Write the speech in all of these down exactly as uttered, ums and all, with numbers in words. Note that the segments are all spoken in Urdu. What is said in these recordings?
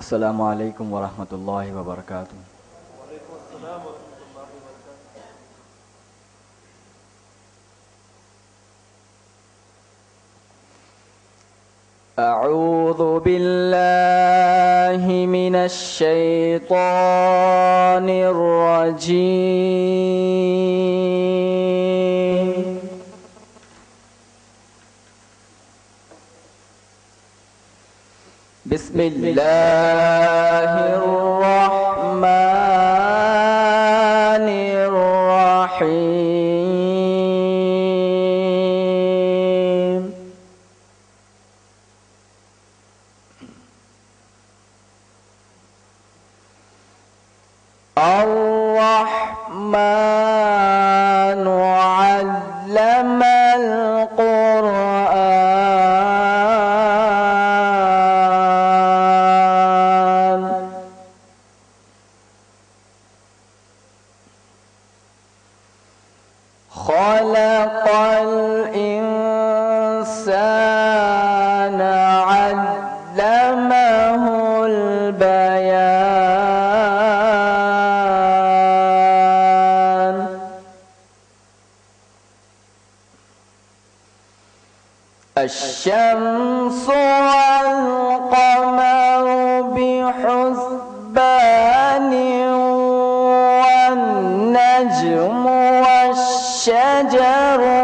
Assalamualaikum warahmatullahi wabarakatuh. Waalaikumsalam warahmatullahi wabarakatuh. A'udzu billahi minasy syaithanir rajim. Bismillahirrahmanirrahim. Ar-Rahmanu 'allamal Qur'an. Khalaqal insana 'allamahul bayan. Asy-syamsu wal qamaru bihusbanin wan najmu wasy-syajaru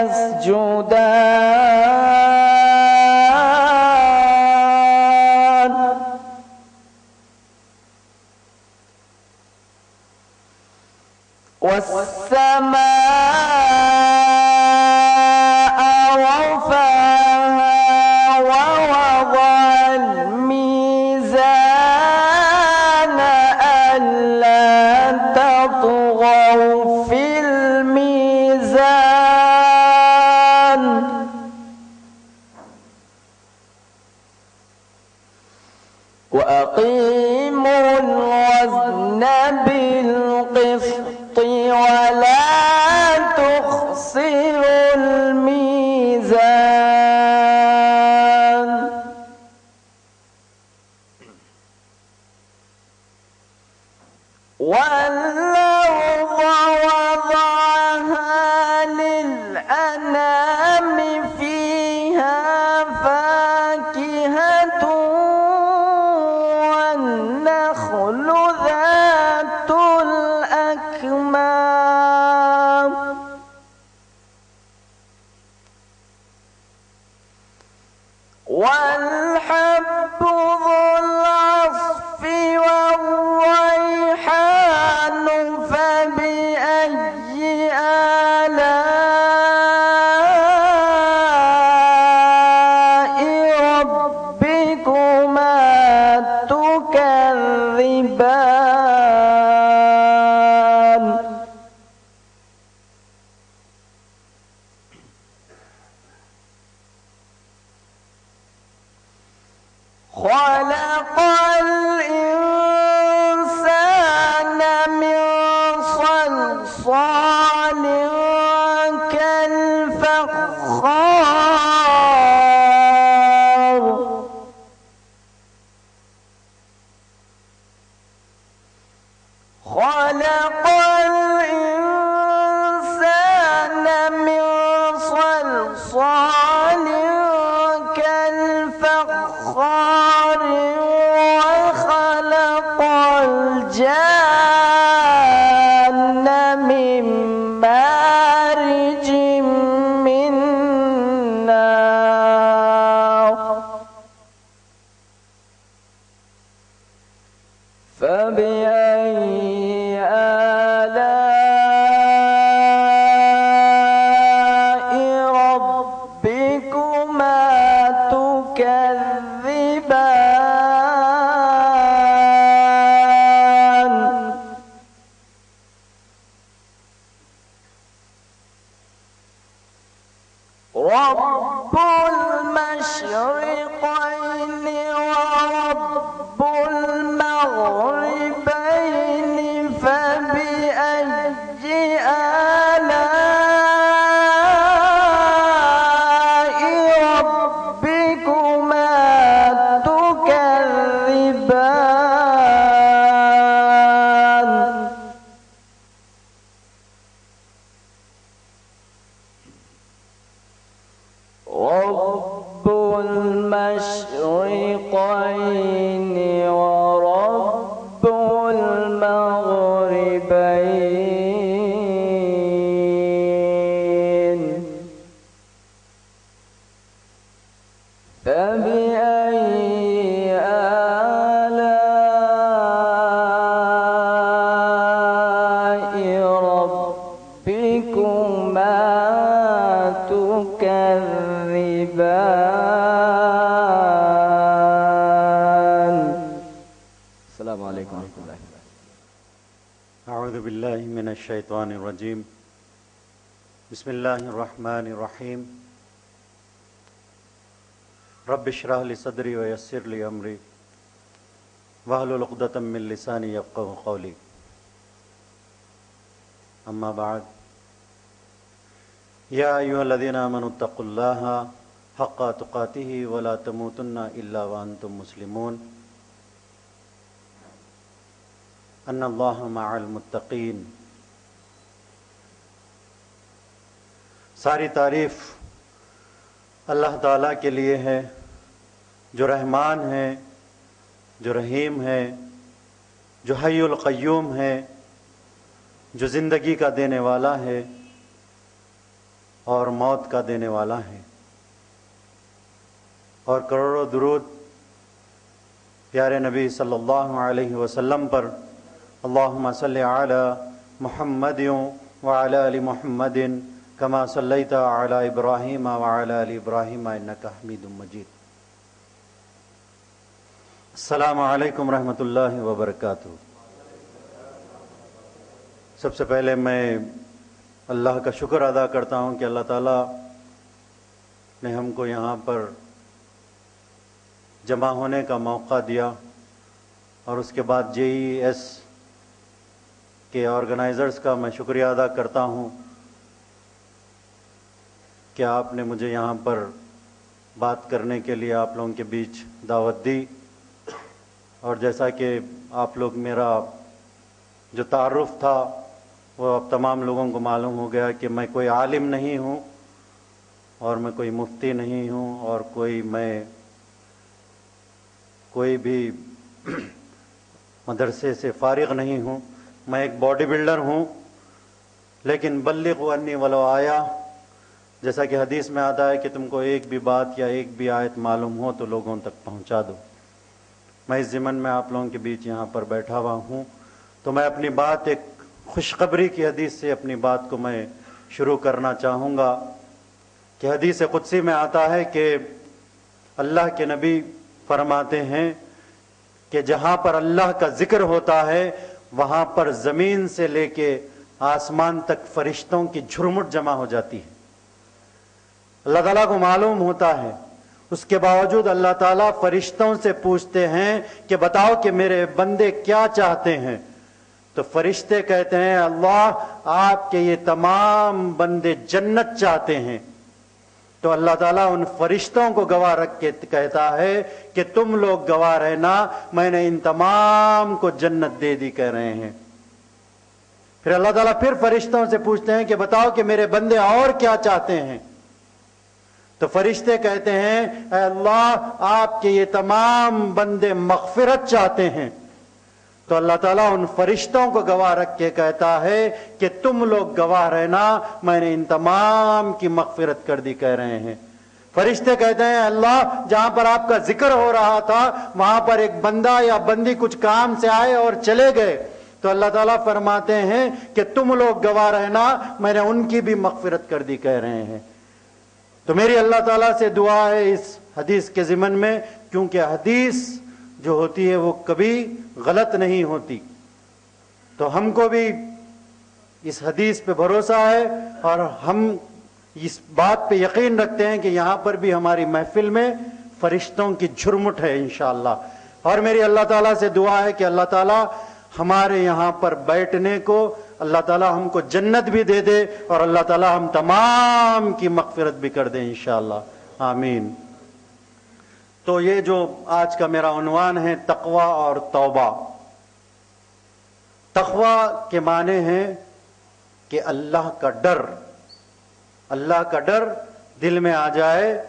yasjudan. Was-samaa'a rafa'aha wa wada'al mizana alla tatghaw fil mizan. Wa aqimul wazna bil qisti wa la tukhsirul mizan. وَالْأَرْضَ وَضَعَهَا لِلْأَنَامِ فِيهَا فَاكِهَةٌ وَالنَّخْلُ ذَاتُ الْأَكْمَامِ وَالْحَبُّ ذُو الْعَصْفِ وَالرَّيْحَانُ فَبِأَيِّ آلَاءِ رَبِّكُمَا تُكَذِّبَانِ. خَلَقَ الْإِنسَانَ مِنْ صَلْصَالٍ كَالْفَخَّارِ. خَلَقَ الْإِنسَانَ مِنْ صَلْصَالٍ كَالْفَخَّارِ وَخَلَقَ الْجَانَّ مِنْ مَارِجٍ مِنْ نَارٍ. فَبِأَيِّ آلَاءِ رَبِّكُمَا تُكَذِّبَانِ. رَبُّ الْمَشْرِقَيْنِ وَرَبُّ الْمَغْرِبَيْنِ ورب المغربين فبأي آلاء ربكما تكذبان السلام عليكم ورحمة الله. اعوذ باللہ من الشیطان الرجیم. بسم اللہ الرحمن الرحیم. رب اشرح لی صدری ویسر لی امری واحلل عقدۃ من لسانی یفقہوا قولی. اما بعد، یا ایھا الذین آمنوا اتقوا اللہ حق تقاتہ ولا تموتن الا وانتم مسلمون. ان اللہ مع المتقین. ساری تعریف اللہ تعالیٰ کے لیے ہے جو رحمان ہے، جو رحیم ہے، جو حی القیوم ہے، جو زندگی کا دینے والا ہے اور موت کا دینے والا ہے. اور کروڑوں درود پیارے نبی صلی اللہ علیہ وسلم پر. اللہم صلی علی محمد وعلی آل محمد کما صلیت علی ابراہیم وعلی آل ابراہیم انک حمید مجید. السلام علیکم رحمۃ اللہ وبرکاتہ. سب سے پہلے میں اللہ کا شکر ادا کرتا ہوں کہ اللہ تعالیٰ نے ہم کو یہاں پر جمع ہونے کا موقع دیا، اور اس کے بعد جے ای ایس کے آرگنائزرز کا میں شکریہ ادا کرتا ہوں کہ آپ نے مجھے یہاں پر بات کرنے کے لیے آپ لوگوں کے بیچ دعوت دی. اور جیسا کہ آپ لوگ میرا جو تعارف تھا وہ اب تمام لوگوں کو معلوم ہو گیا کہ میں کوئی عالم نہیں ہوں، اور میں کوئی مفتی نہیں ہوں، اور کوئی میں کوئی بھی مدرسے سے فارغ نہیں ہوں. میں ایک باڈی بلڈر ہوں. لیکن بلغوا انی ولو آیا، جیسا کہ حدیث میں آتا ہے کہ تم کو ایک بھی بات یا ایک بھی آیت معلوم ہو تو لوگوں تک پہنچا دو. میں اس ضمن میں آپ لوگوں کے بیچ یہاں پر بیٹھا ہوا ہوں، تو میں اپنی بات ایک خوشخبری کی حدیث سے اپنی بات کو میں شروع کرنا چاہوں گا کہ حدیث قدسی میں آتا ہے کہ اللہ کے نبی فرماتے ہیں کہ جہاں پر اللہ کا ذکر ہوتا ہے وہاں پر زمین سے لے کے آسمان تک فرشتوں کی جھرمٹ جمع ہو جاتی ہے. اللہ تعالیٰ کو معلوم ہوتا ہے، اس کے باوجود اللہ تعالیٰ فرشتوں سے پوچھتے ہیں کہ بتاؤ کہ میرے بندے کیا چاہتے ہیں. تو فرشتے کہتے ہیں اللہ آپ کے یہ تمام بندے جنت چاہتے ہیں. تو اللہ تعالیٰ ان فرشتوں کو گواہ رکھ کے کہتا ہے کہ تم لوگ گواہ رہنا، میں نے ان تمام کو جنت دے دی کہہ رہے ہیں. پھر اللہ تعالیٰ پھر فرشتوں سے پوچھتے ہیں کہ بتاؤ کہ میرے بندے اور کیا چاہتے ہیں. تو فرشتے کہتے ہیں اے اللہ آپ کے یہ تمام بندے مغفرت چاہتے ہیں. تو اللہ تعالیٰ ان فرشتوں کو گواہ رکھ کے کہتا ہے کہ تم لوگ گواہ رہنا، میں نے ان تمام کی مغفرت کر دی کہہ رہے ہیں. فرشتے کہتے ہیں اللہ جہاں پر آپ کا ذکر ہو رہا تھا وہاں پر ایک بندہ یا بندی کچھ کام سے آئے اور چلے گئے، تو اللہ تعالیٰ فرماتے ہیں کہ تم لوگ گواہ رہنا، میں نے ان کی بھی مغفرت کر دی کہہ رہے ہیں. تو میری اللہ تعالیٰ سے دعا ہے اس حدیث کے ضمن میں، کیونکہ حدیث جو ہوتی ہے وہ کبھی غلط نہیں ہوتی، تو ہم کو بھی اس حدیث پہ بھروسہ ہے اور ہم اس بات پہ یقین رکھتے ہیں کہ یہاں پر بھی ہماری محفل میں فرشتوں کی جھرمٹ ہے انشاءاللہ. اور میری اللہ تعالیٰ سے دعا ہے کہ اللہ تعالیٰ ہمارے یہاں پر بیٹھنے کو اللہ تعالیٰ ہم کو جنت بھی دے دے اور اللہ تعالیٰ ہم تمام کی مغفرت بھی کر دے انشاءاللہ، آمین. تو یہ جو آج کا میرا عنوان ہے تقوی اور توبہ. تقوی کے معنی ہیں کہ اللہ کا ڈر، اللہ کا ڈر دل میں آ جائے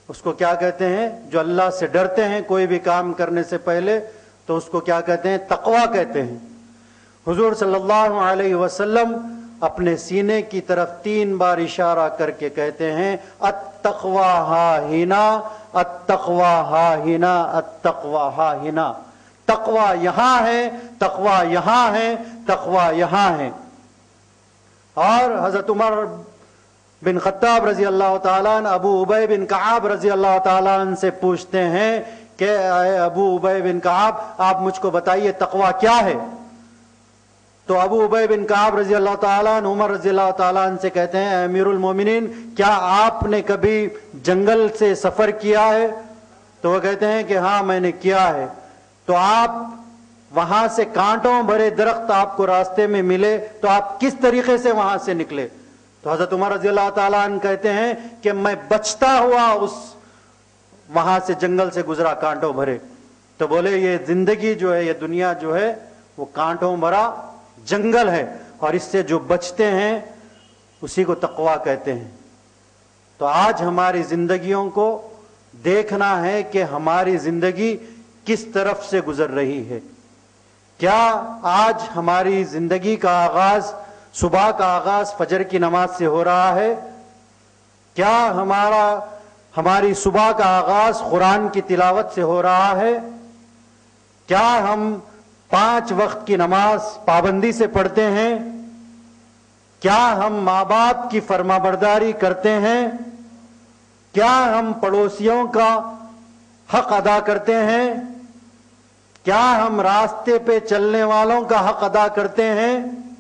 اس کو کیا کہتے ہیں؟ جو اللہ سے ڈرتے ہیں کوئی بھی کام کرنے سے پہلے تو اس کو کیا کہتے ہیں؟ تقوی کہتے ہیں۔ حضور صلی اللہ علیہ وسلم اپنے سینے کی طرف تین بار اشارہ کر کے کہتے ہیں التقوی ہا ہنا، التقوی ہا ہنا، التقوی ہا ہنا۔ تقوی یہاں ہے، تقوی یہاں ہے، تقوی یہاں ہے۔ اور حضرت عمر بن خطاب رضی اللہ تعالیٰ عنہ ابو ابی بن کعب رضی اللہ تعالیٰ عنہ سے پوچھتے ہیں کہ اے ابو ابی بن کعب، آپ مجھ کو بتائیے تقوی کیا ہے؟ تو ابو ابی بن کعب رضی اللہ تعالیٰ عنہ عمر رضی اللہ تعالیٰ عنہ سے کہتے ہیں اے امیر المومنین، کیا آپ نے کبھی جنگل سے سفر کیا ہے؟ تو وہ کہتے ہیں کہ ہاں میں نے کیا ہے۔ تو آپ وہاں سے کانٹوں بھرے درخت آپ کو راستے میں ملے تو آپ کس طریقے سے وہاں سے نکلے؟ تو حضرت عمر رضی اللہ تعالیٰ عنہ کہتے ہیں کہ میں بچتا ہوا اس وہاں سے جنگل سے گزرا کانٹوں بھرے۔ تو بولے یہ زندگی جو ہے، یہ دنیا جو ہے وہ کانٹوں بھرا جنگل ہے، اور اس سے جو بچتے ہیں اسی کو تقوی کہتے ہیں۔ تو آج ہماری زندگیوں کو دیکھنا ہے کہ ہماری زندگی کس طرف سے گزر رہی ہے۔ کیا آج ہماری زندگی کا آغاز، صبح کا آغاز فجر کی نماز سے ہو رہا ہے؟ کیا ہمارا ہماری صبح کا آغاز قرآن کی تلاوت سے ہو رہا ہے؟ کیا ہم پانچ وقت کی نماز پابندی سے پڑھتے ہیں؟ کیا ہم ماں باپ کی فرما برداری کرتے ہیں؟ کیا ہم پڑوسیوں کا حق ادا کرتے ہیں؟ کیا ہم راستے پہ چلنے والوں کا حق ادا کرتے ہیں؟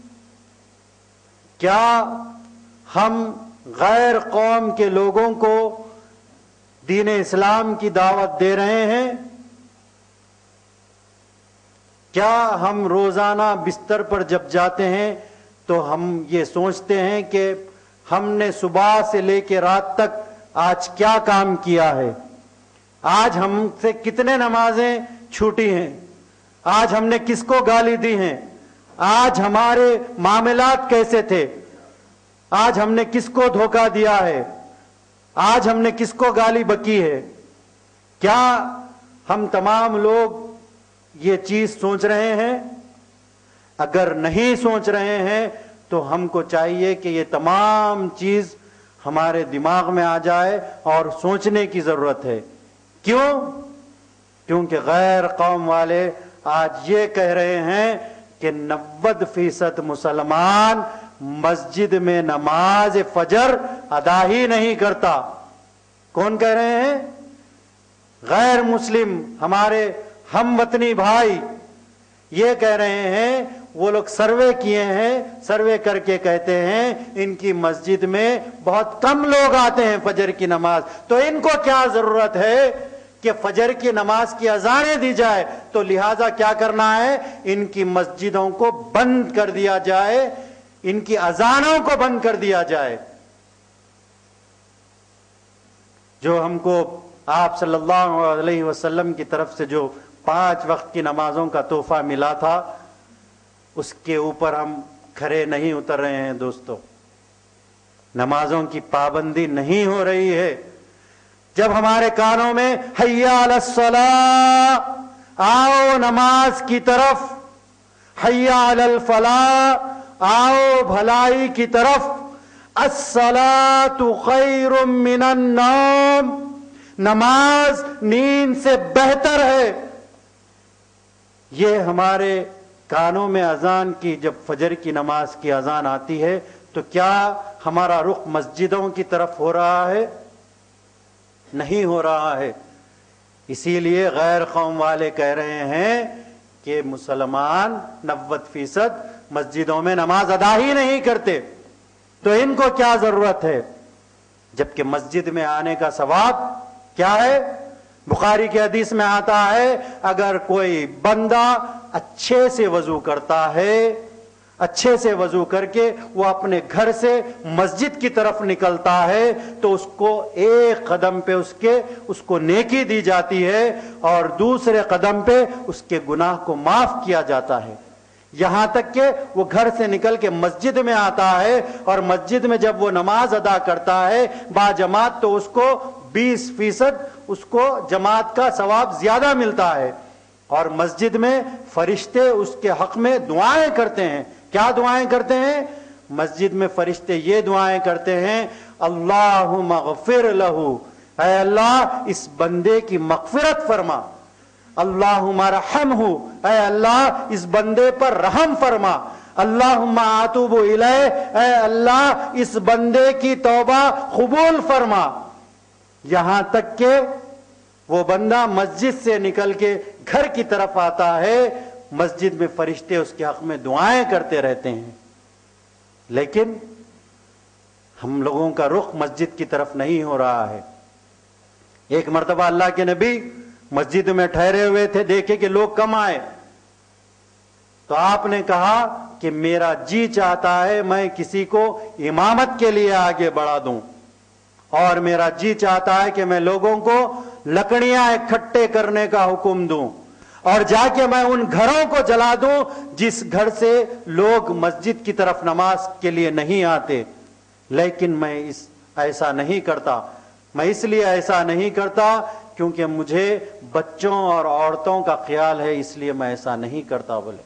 کیا ہم غیر قوم کے لوگوں کو دین اسلام کی دعوت دے رہے ہیں؟ کیا ہم روزانہ بستر پر جب جاتے ہیں تو ہم یہ سوچتے ہیں کہ ہم نے صبح سے لے کے رات تک آج کیا کام کیا ہے؟ آج ہم سے کتنے نمازیں چھوٹی ہیں؟ آج ہم نے کس کو گالی دی ہیں؟ آج ہمارے معاملات کیسے تھے؟ آج ہم نے کس کو دھوکہ دیا ہے؟ آج ہم نے کس کو گالی بکی ہے؟ کیا ہم تمام لوگ یہ چیز سوچ رہے ہیں؟ اگر نہیں سوچ رہے ہیں تو ہم کو چاہیے کہ یہ تمام چیز ہمارے دماغ میں آ جائے اور سوچنے کی ضرورت ہے۔ کیوں؟ کیونکہ غیر قوم والے آج یہ کہہ رہے ہیں کہ نوے فیصد مسلمان مسجد میں نماز فجر ادا ہی نہیں کرتا۔ کون کہہ رہے ہیں؟ غیر مسلم ہمارے ہم وطنی بھائی یہ کہہ رہے ہیں۔ وہ لوگ سروے کیے ہیں، سروے کر کے کہتے ہیں ان کی مسجد میں بہت کم لوگ آتے ہیں فجر کی نماز، تو ان کو کیا ضرورت ہے کہ فجر کی نماز کی اذانیں دی جائے؟ تو لہٰذا کیا کرنا ہے؟ ان کی مسجدوں کو بند کر دیا جائے، ان کی اذانوں کو بند کر دیا جائے۔ جو ہم کو آپ صلی اللہ علیہ وسلم کی طرف سے جو پانچ وقت کی نمازوں کا تحفہ ملا تھا اس کے اوپر ہم کھرے نہیں اتر رہے ہیں دوستو۔ نمازوں کی پابندی نہیں ہو رہی ہے۔ جب ہمارے کانوں میں حی علی الصلاۃ، آؤ نماز کی طرف، حی علی الفلاح، آؤ بھلائی کی طرف، الصلاۃ خیر من النوم، نماز نیند سے بہتر ہے، یہ ہمارے کانوں میں اذان کی، جب فجر کی نماز کی اذان آتی ہے تو کیا ہمارا رخ مسجدوں کی طرف ہو رہا ہے؟ نہیں ہو رہا ہے۔ اسی لیے غیر قوم والے کہہ رہے ہیں کہ مسلمان نوے فیصد مسجدوں میں نماز ادا ہی نہیں کرتے، تو ان کو کیا ضرورت ہے؟ جبکہ مسجد میں آنے کا ثواب کیا ہے؟ بخاری کے حدیث میں آتا ہے اگر کوئی بندہ اچھے سے وضو کرتا ہے، اچھے سے وضو کر کے وہ اپنے گھر سے مسجد کی طرف نکلتا ہے تو اس کو ایک قدم پہ اس کے اس کو نیکی دی جاتی ہے اور دوسرے قدم پہ اس کے گناہ کو معاف کیا جاتا ہے، یہاں تک کہ وہ گھر سے نکل کے مسجد میں آتا ہے اور مسجد میں جب وہ نماز ادا کرتا ہے با جماعت تو اس کو بیس فیصد اس کو جماعت کا ثواب زیادہ ملتا ہے. اور مسجد میں فرشتے اس کے حق میں دعائیں کرتے ہیں. کیا دعائیں کرتے ہیں؟ مسجد میں فرشتے یہ دعائیں کرتے ہیں، اللہم اغفر لہو، اے اللہ اس بندے کی مغفرت فرما، اللہم رحمہ، اے اللہ اس بندے پر رحم فرما، اللہم اتوب الیہ، اے اللہ اس بندے کی توبہ قبول فرما. یہاں تک کہ وہ بندہ مسجد سے نکل کے گھر کی طرف آتا ہے، مسجد میں فرشتے اس کے حق میں دعائیں کرتے رہتے ہیں. لیکن ہم لوگوں کا رخ مسجد کی طرف نہیں ہو رہا ہے. ایک مرتبہ اللہ کے نبی مسجد میں ٹھہرے ہوئے تھے، دیکھے کہ لوگ کم آئے تو آپ نے کہا کہ میرا جی چاہتا ہے میں کسی کو امامت کے لیے آگے بڑھا دوں، اور میرا جی چاہتا ہے کہ میں لوگوں کو لکڑیاں اکٹھے کرنے کا حکم دوں اور جا کے میں ان گھروں کو جلا دوں جس گھر سے لوگ مسجد کی طرف نماز کے لیے نہیں آتے. لیکن میں اس ایسا نہیں کرتا. میں اس لیے ایسا نہیں کرتا کیونکہ مجھے بچوں اور عورتوں کا خیال ہے، اس لیے میں ایسا نہیں کرتا. بولے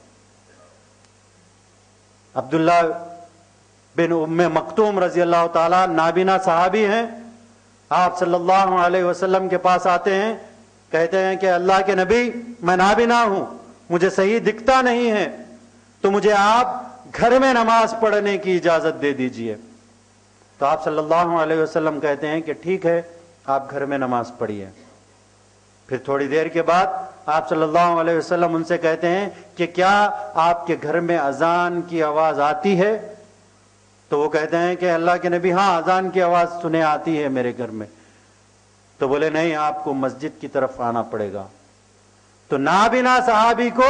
عبداللہ بن ام مکتوم رضی اللہ تعالیٰ نابینا صحابی ہیں. آپ صلی اللہ علیہ وسلم کے پاس آتے ہیں، کہتے ہیں کہ اللہ کے نبی میں نابینا ہوں، مجھے صحیح دکھتا نہیں ہے، تو مجھے آپ گھر میں نماز پڑھنے کی اجازت دے دیجئے. تو آپ صلی اللہ علیہ وسلم کہتے ہیں کہ ٹھیک ہے آپ گھر میں نماز پڑھیے. پھر تھوڑی دیر کے بعد آپ صلی اللہ علیہ وسلم ان سے کہتے ہیں کہ کیا آپ کے گھر میں اذان کی آواز آتی ہے؟ تو وہ کہتے ہیں کہ اللہ کے نبی ہاں اذان کی آواز سنے آتی ہے میرے گھر میں. تو بولے نہیں آپ کو مسجد کی طرف آنا پڑے گا. تو نابینا صحابی کو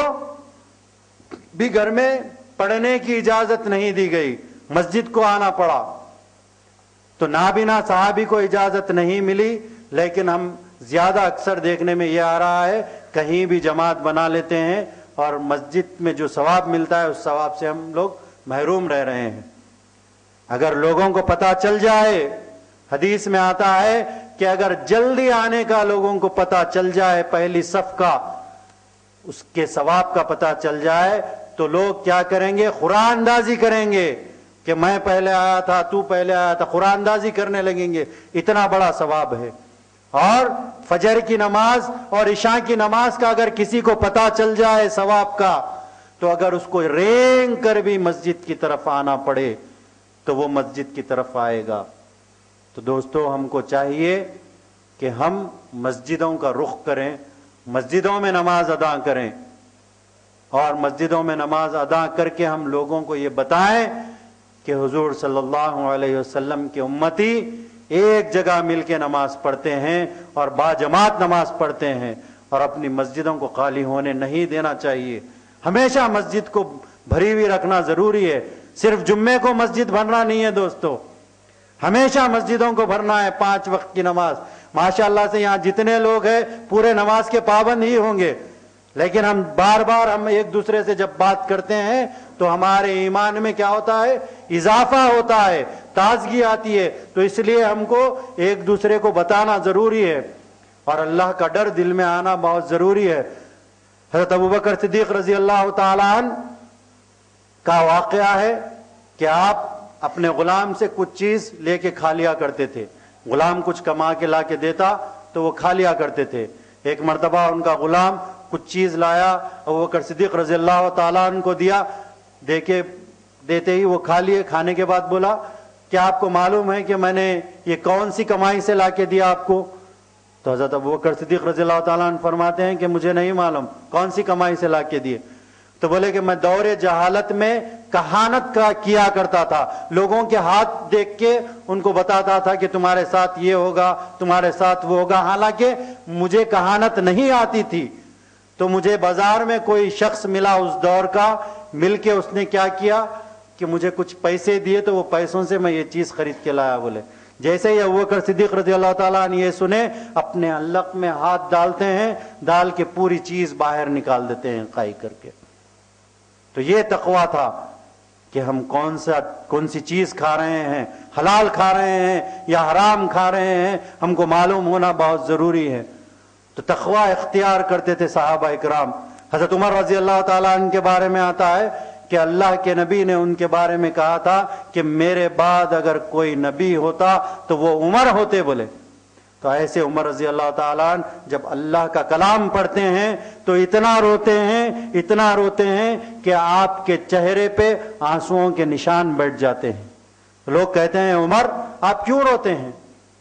بھی گھر میں پڑھنے کی اجازت نہیں دی گئی، مسجد کو آنا پڑا. تو نابینا صحابی کو اجازت نہیں ملی، لیکن ہم زیادہ اکثر دیکھنے میں یہ آ رہا ہے کہیں بھی جماعت بنا لیتے ہیں اور مسجد میں جو ثواب ملتا ہے اس ثواب سے ہم لوگ محروم رہ رہے ہیں. اگر لوگوں کو پتہ چل جائے، حدیث میں آتا ہے کہ اگر جلدی آنے کا لوگوں کو پتہ چل جائے، پہلی صف کا اس کے ثواب کا پتہ چل جائے، تو لوگ کیا کریں گے؟ قرآن اندازی کریں گے کہ میں پہلے آیا تھا، تو پہلے آیا تھا، قرآن اندازی کرنے لگیں گے، اتنا بڑا ثواب ہے. اور فجر کی نماز اور عشاء کی نماز کا اگر کسی کو پتہ چل جائے ثواب کا، تو اگر اس کو رینگ کر بھی مسجد کی طرف آنا پڑے تو وہ مسجد کی طرف آئے گا. تو دوستو ہم کو چاہیے کہ ہم مسجدوں کا رخ کریں، مسجدوں میں نماز ادا کریں، اور مسجدوں میں نماز ادا کر کے ہم لوگوں کو یہ بتائیں کہ حضور صلی اللہ علیہ وسلم کے امتی ایک جگہ مل کے نماز پڑھتے ہیں اور باجماعت نماز پڑھتے ہیں، اور اپنی مسجدوں کو خالی ہونے نہیں دینا چاہیے. ہمیشہ مسجد کو بھری ہوئی رکھنا ضروری ہے. صرف جمعے کو مسجد بھرنا نہیں ہے دوستو، ہمیشہ مسجدوں کو بھرنا ہے. پانچ وقت کی نماز، ماشاءاللہ سے یہاں جتنے لوگ ہیں پورے نماز کے پابند ہی ہوں گے، لیکن ہم بار بار ہم ایک دوسرے سے جب بات کرتے ہیں تو ہمارے ایمان میں کیا ہوتا ہے؟ اضافہ ہوتا ہے، تازگی آتی ہے. تو اس لیے ہم کو ایک دوسرے کو بتانا ضروری ہے، اور اللہ کا ڈر دل میں آنا بہت ضروری ہے. حضرت ابوبکر صدیق رضی اللہ تعالیٰ عنہ کا واقعہ ہے کہ آپ اپنے غلام سے کچھ چیز لے کے کھا لیا کرتے تھے. غلام کچھ کما کے لا کے دیتا تو وہ کھا لیا کرتے تھے. ایک مرتبہ ان کا غلام کچھ چیز لایا، ابوبکر صدیق رضی اللہ تعالیٰ عنہ کو دیا، دے کے دیتے ہی وہ کھا لیے. کھانے کے بعد بولا کیا آپ کو معلوم ہے کہ میں نے یہ کون سی کمائی سے لا کے دیا آپ کو؟ تو حضرت ابوبکر صدیق رضی اللہ تعالیٰ عنہ فرماتے ہیں کہ مجھے نہیں معلوم کون سی کمائی سے لا کے دیے. تو بولے کہ میں دور جہالت میں کہانت کا کیا کرتا تھا، لوگوں کے ہاتھ دیکھ کے ان کو بتاتا تھا کہ تمہارے ساتھ یہ ہوگا، تمہارے ساتھ وہ ہوگا، حالانکہ مجھے کہانت نہیں آتی تھی. تو مجھے بازار میں کوئی شخص ملا اس دور کا، مل کے اس نے کیا کیا کہ مجھے کچھ پیسے دیے، تو وہ پیسوں سے میں یہ چیز خرید کے لایا. بولے جیسے ہی ابوبکر صدیق رضی اللہ تعالیٰ عنہ یہ سنے، اپنے علق میں ہاتھ ڈالتے ہیں، ڈال کے پوری چیز باہر نکال دیتے ہیں قائی کر کے. تو یہ تقویٰ تھا کہ ہم کون سا کون سی چیز کھا رہے ہیں، حلال کھا رہے ہیں یا حرام کھا رہے ہیں، ہم کو معلوم ہونا بہت ضروری ہے۔ تو تقوی اختیار کرتے تھے صحابہ اکرام۔ حضرت عمر رضی اللہ تعالیٰ عنہ کے بارے میں آتا ہے کہ اللہ کے نبی نے ان کے بارے میں کہا تھا کہ میرے بعد اگر کوئی نبی ہوتا تو وہ عمر ہوتے بولے۔ تو ایسے عمر رضی اللہ تعالیٰ عنہ جب اللہ کا کلام پڑھتے ہیں تو اتنا روتے ہیں اتنا روتے ہیں کہ آپ کے چہرے پہ آنسوؤں کے نشان بیٹھ جاتے ہیں۔ لوگ کہتے ہیں عمر آپ کیوں روتے ہیں؟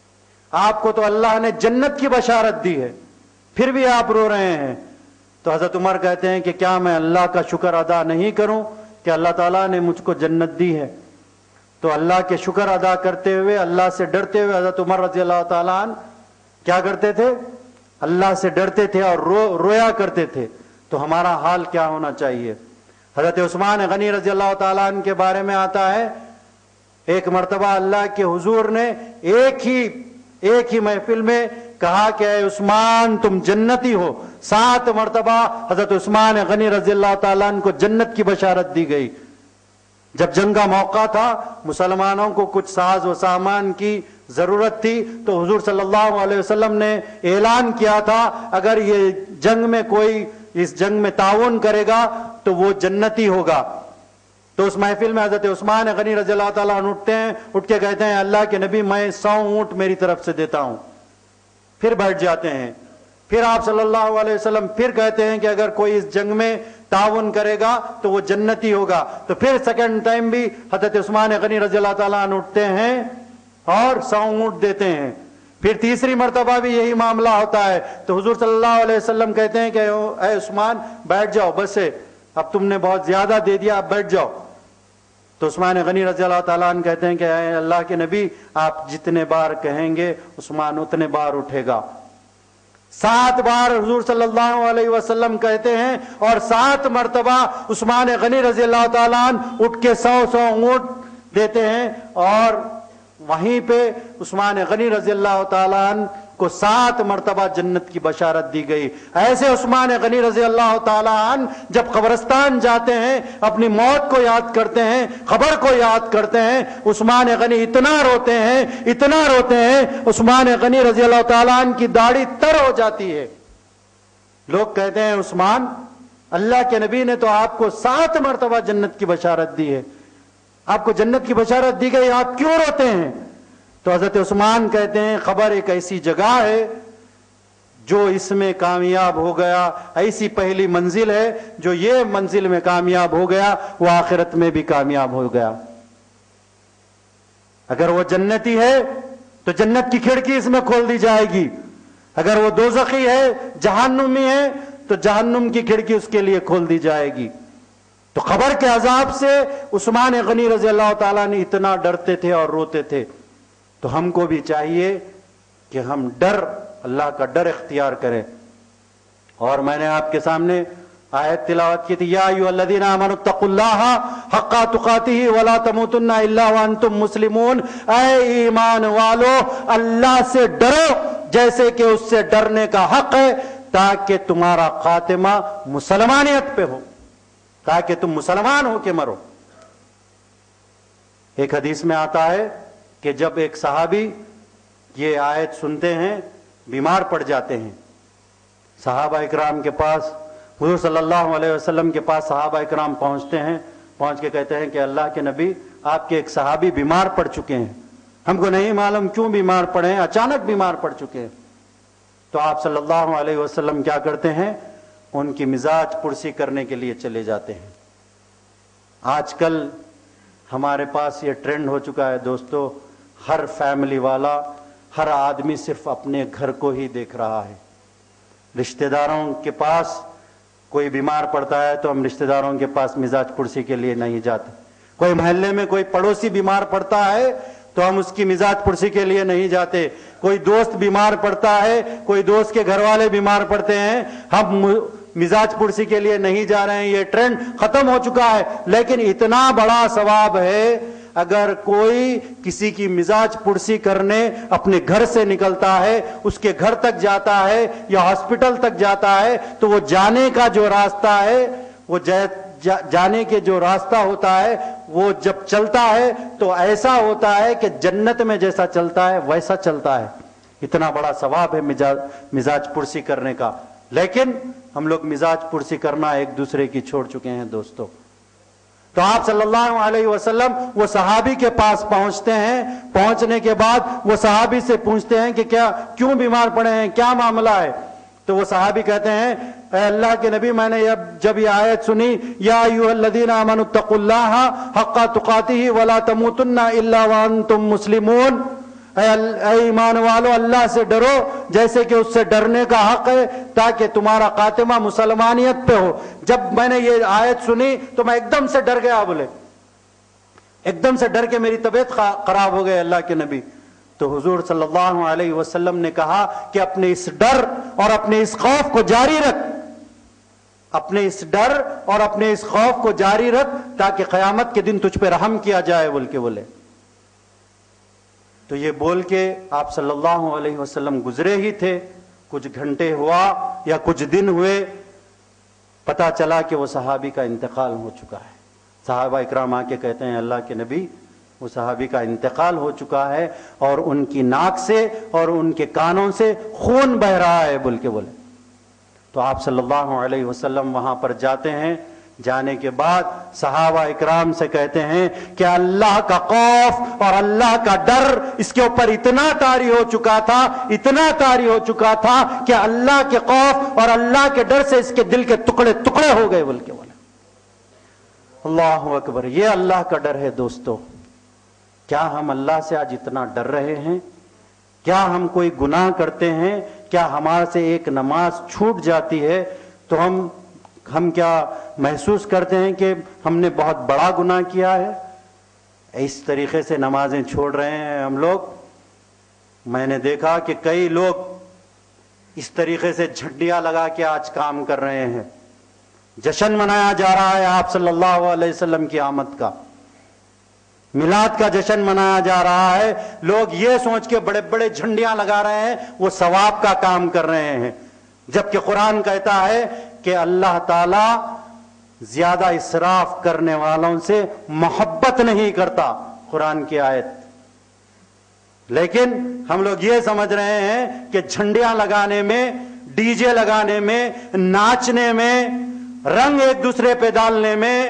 آپ کو تو اللہ نے جنت کی بشارت دی ہے، پھر بھی آپ رو رہے ہیں۔ تو حضرت عمر کہتے ہیں کہ کیا میں اللہ کا شکر ادا نہیں کروں کہ اللہ تعالیٰ نے مجھ کو جنت دی ہے؟ تو اللہ کے شکر ادا کرتے ہوئے، اللہ سے ڈرتے ہوئے حضرت عمر رضی اللہ تعالیٰ عنہ کیا کرتے تھے؟ اللہ سے ڈرتے تھے اور رو رویا کرتے تھے۔ تو ہمارا حال کیا ہونا چاہیے؟ حضرت عثمان غنی رضی اللہ تعالیٰ عنہ کے بارے میں آتا ہے ایک مرتبہ اللہ کے حضور نے ایک ہی ایک ہی محفل میں کہا کہ اے عثمان تم جنتی ہو۔ سات مرتبہ حضرت عثمان غنی رضی اللہ تعالیٰ عنہ کو جنت کی بشارت دی گئی۔ جب جنگ کا موقع تھا، مسلمانوں کو کچھ ساز و سامان کی ضرورت تھی، تو حضور صلی اللہ علیہ وسلم نے اعلان کیا تھا اگر یہ جنگ میں کوئی اس جنگ میں تعاون کرے گا تو وہ جنتی ہوگا۔ تو اس محفل میں حضرت عثمان غنی رضی اللہ تعالیٰ عنہ اٹھتے ہیں، اٹھ کے کہتے ہیں اللہ کے نبی میں سو اونٹ میری طرف سے دیتا ہوں۔ پھر بیٹھ جاتے ہیں۔ پھر آپ صلی اللہ علیہ وسلم پھر کہتے ہیں کہ اگر کوئی اس جنگ میں تعاون کرے گا تو وہ جنتی ہوگا۔ تو پھر سیکنڈ ٹائم بھی حضرت عثمان غنی رضی اللہ تعالیٰ عنہ اٹھتے ہیں اور سو اونٹ دیتے ہیں۔ پھر تیسری مرتبہ بھی یہی معاملہ ہوتا ہے تو حضور صلی اللہ علیہ وسلم کہتے ہیں کہ اے عثمان بیٹھ جاؤ، بس ہے اب تم نے بہت زیادہ دے دیا، اب بیٹھ جاؤ۔ تو عثمان غنی رضی اللہ تعالیٰ عنہ کہتے ہیں کہ اے اللہ کے نبی آپ جتنے بار کہیں گے عثمان اتنے بار اٹھے گا۔ سات بار حضور صلی اللہ علیہ وسلم کہتے ہیں اور سات مرتبہ عثمان غنی رضی اللہ تعالیٰ عنہ اٹھ کے سو سو اونٹ دیتے ہیں، اور وہیں پہ عثمان غنی رضی اللہ تعالیٰ عنہ کو سات مرتبہ جنت کی بشارت دی گئی۔ ایسے عثمان غنی رضی اللہ تعالیٰ عنہ جب قبرستان جاتے ہیں، اپنی موت کو یاد کرتے ہیں، قبر کو یاد کرتے ہیں، عثمان غنی اتنا روتے ہیں اتنا روتے ہیں عثمان غنی رضی اللہ تعالیٰ عنہ کی داڑھی تر ہو جاتی ہے۔ لوگ کہتے ہیں عثمان اللہ کے نبی نے تو آپ کو سات مرتبہ جنت کی بشارت دی ہے، آپ کو جنت کی بشارت دی گئی، آپ کیوں روتے ہیں؟ تو حضرت عثمان کہتے ہیں خبر ایک ایسی جگہ ہے جو اس میں کامیاب ہو گیا، ایسی پہلی منزل ہے جو یہ منزل میں کامیاب ہو گیا وہ آخرت میں بھی کامیاب ہو گیا۔ اگر وہ جنتی ہے تو جنت کی کھڑکی اس میں کھول دی جائے گی، اگر وہ دوزخی ہے جہنمی ہے تو جہنم کی کھڑکی اس کے لیے کھول دی جائے گی۔ تو قبر کے عذاب سے عثمان غنی رضی اللہ تعالیٰ نے اتنا ڈرتے تھے اور روتے تھے۔ تو ہم کو بھی چاہیے کہ ہم ڈر اللہ کا ڈر اختیار کریں۔ اور میں نے آپ کے سامنے آیت تلاوت کی تھی یا ایھا الذین آمنوا اتقوا اللہ حق تقاتہ ولا تموتن الا وانتم مسلمون، اے ایمان والو اللہ سے ڈرو جیسے کہ اس سے ڈرنے کا حق ہے، تاکہ تمہارا خاتمہ مسلمانیت پہ ہو، تاکہ تم مسلمان ہو کے مرو۔ ایک حدیث میں آتا ہے کہ جب ایک صحابی یہ آیت سنتے ہیں بیمار پڑ جاتے ہیں، صحابہ اکرام کے پاس حضور صلی اللہ علیہ وسلم کے پاس صحابہ اکرام پہنچتے ہیں، پہنچ کے کہتے ہیں کہ اللہ کے نبی آپ کے ایک صحابی بیمار پڑ چکے ہیں، ہم کو نہیں معلوم کیوں بیمار پڑے ہیں، اچانک بیمار پڑ چکے ہیں۔ تو آپ صلی اللہ علیہ وسلم کیا کرتے ہیں؟ ان کی مزاج پرسی کرنے کے لیے چلے جاتے ہیں۔ آج کل ہمارے پاس یہ ٹرینڈ ہو چکا ہے دوستو، ہر فیملی والا، ہر آدمی صرف اپنے گھر کو ہی دیکھ رہا ہے۔ رشتہ داروں کے پاس کوئی بیمار پڑتا ہے تو ہم رشتہ داروں کے پاس مزاج پرسی کے لیے نہیں جاتے، کوئی محلے میں کوئی پڑوسی بیمار پڑتا ہے تو ہم اس کی مزاج پرسی کے لیے نہیں جاتے، کوئی دوست بیمار پڑتا ہے، کوئی دوست کے گھر والے بیمار پڑتے ہیں، ہم مزاج پرسی کے لیے نہیں جا رہے ہیں۔ یہ ٹرینڈ ختم ہو چکا ہے، لیکن اتنا بڑا ثواب ہے اگر کوئی کسی کی مزاج پرسی کرنے اپنے گھر سے نکلتا ہے، اس کے گھر تک جاتا ہے یا ہاسپٹل تک جاتا ہے، تو وہ جانے کا جو راستہ ہے وہ جا جانے کے جو راستہ ہوتا ہے وہ جب چلتا ہے تو ایسا ہوتا ہے کہ جنت میں جیسا چلتا ہے ویسا چلتا ہے. اتنا بڑا ثواب ہے مزاج مزاج پرسی کرنے کا. لیکن ہم لوگ مزاج پرسی کرنا ایک دوسرے کی چھوڑ چکے ہیں دوستو. تو آپ صلی اللہ علیہ وسلم وہ صحابی کے پاس پہنچتے ہیں. پہنچنے کے بعد وہ صحابی سے پوچھتے ہیں کہ کیا کیوں بیمار پڑے ہیں, کیا معاملہ ہے؟ تو وہ صحابی کہتے ہیں اے اللہ کے نبی, میں نے جب یہ آیت سنی یا ایھا الذین آمنوا اتقوا اللہ حق تقاتہ ولا تموتن الا وانتم مسلمون, اے ایمان والو اللہ سے ڈرو جیسے کہ اس سے ڈرنے کا حق ہے تاکہ تمہارا خاتمہ مسلمانیت پہ ہو. جب میں نے یہ آیت سنی تو میں ایک دم سے ڈر گیا. بولے ایک دم سے ڈر کے میری طبیعت خراب ہو گئی اللہ کے نبی. تو حضور صلی اللہ علیہ وسلم نے کہا کہ اپنے اس ڈر اور اپنے اس خوف کو جاری رکھ, اپنے اس ڈر اور اپنے اس خوف کو جاری رکھ تاکہ قیامت کے دن تجھ پہ رحم کیا جائے بول کے بولے. تو یہ بول کے آپ صلی اللہ علیہ وسلم گزرے ہی تھے. کچھ گھنٹے ہوا یا کچھ دن ہوئے, پتا چلا کہ وہ صحابی کا انتقال ہو چکا ہے. صحابہ اکرام آ کے کہتے ہیں اللہ کے نبی وہ صحابی کا انتقال ہو چکا ہے اور ان کی ناک سے اور ان کے کانوں سے خون بہ رہا ہے بول کے بولے. تو آپ صلی اللہ علیہ وسلم وہاں پر جاتے ہیں. جانے کے بعد صحابہ اکرام سے کہتے ہیں کہ اللہ کا خوف اور اللہ کا ڈر اس کے اوپر اتنا طاری ہو چکا تھا, اتنا طاری ہو چکا تھا کہ اللہ کے خوف اور اللہ کے ڈر سے اس کے دل کے ٹکڑے ٹکڑے ہو گئے بول کے بولے. اللہ اکبر. یہ اللہ کا ڈر ہے دوستو. کیا ہم اللہ سے آج اتنا ڈر رہے ہیں؟ کیا ہم کوئی گناہ کرتے ہیں, کیا ہمارے سے ایک نماز چھوٹ جاتی ہے تو ہم ہم کیا محسوس کرتے ہیں کہ ہم نے بہت بڑا گناہ کیا ہے؟ اس طریقے سے نمازیں چھوڑ رہے ہیں ہم لوگ. میں نے دیکھا کہ کئی لوگ اس طریقے سے جھنڈیاں لگا کے آج کام کر رہے ہیں. جشن منایا جا رہا ہے آپ صلی اللہ علیہ وسلم کی آمد کا, میلاد کا جشن منایا جا رہا ہے. لوگ یہ سوچ کے بڑے بڑے جھنڈیاں لگا رہے ہیں وہ ثواب کا کام کر رہے ہیں, جبکہ قرآن کہتا ہے کہ اللہ تعالی زیادہ اسراف کرنے والوں سے محبت نہیں کرتا. قرآن کی آیت. لیکن ہم لوگ یہ سمجھ رہے ہیں کہ جھنڈیاں لگانے میں, ڈی جے لگانے میں, ناچنے میں, رنگ ایک دوسرے پہ ڈالنے میں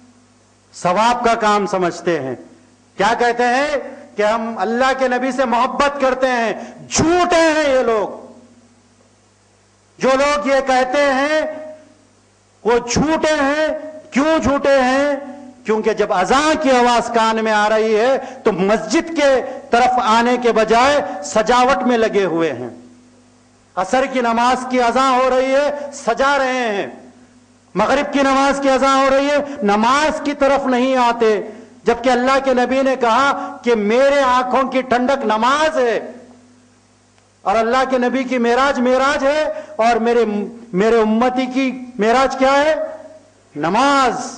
ثواب کا کام سمجھتے ہیں. کیا کہتے ہیں کہ ہم اللہ کے نبی سے محبت کرتے ہیں. جھوٹے ہیں یہ لوگ. جو لوگ یہ کہتے ہیں وہ جھوٹے ہیں. کیوں جھوٹے ہیں؟ کیونکہ جب اذان کی آواز کان میں آ رہی ہے تو مسجد کے طرف آنے کے بجائے سجاوٹ میں لگے ہوئے ہیں. عصر کی نماز کی اذان ہو رہی ہے, سجا رہے ہیں. مغرب کی نماز کی اذان ہو رہی ہے, نماز کی طرف نہیں آتے. جبکہ اللہ کے نبی نے کہا کہ میرے آنکھوں کی ٹھنڈک نماز ہے, اور اللہ کے نبی کی معراج معراج ہے, اور میرے میرے امتی کی معراج کیا ہے؟ نماز.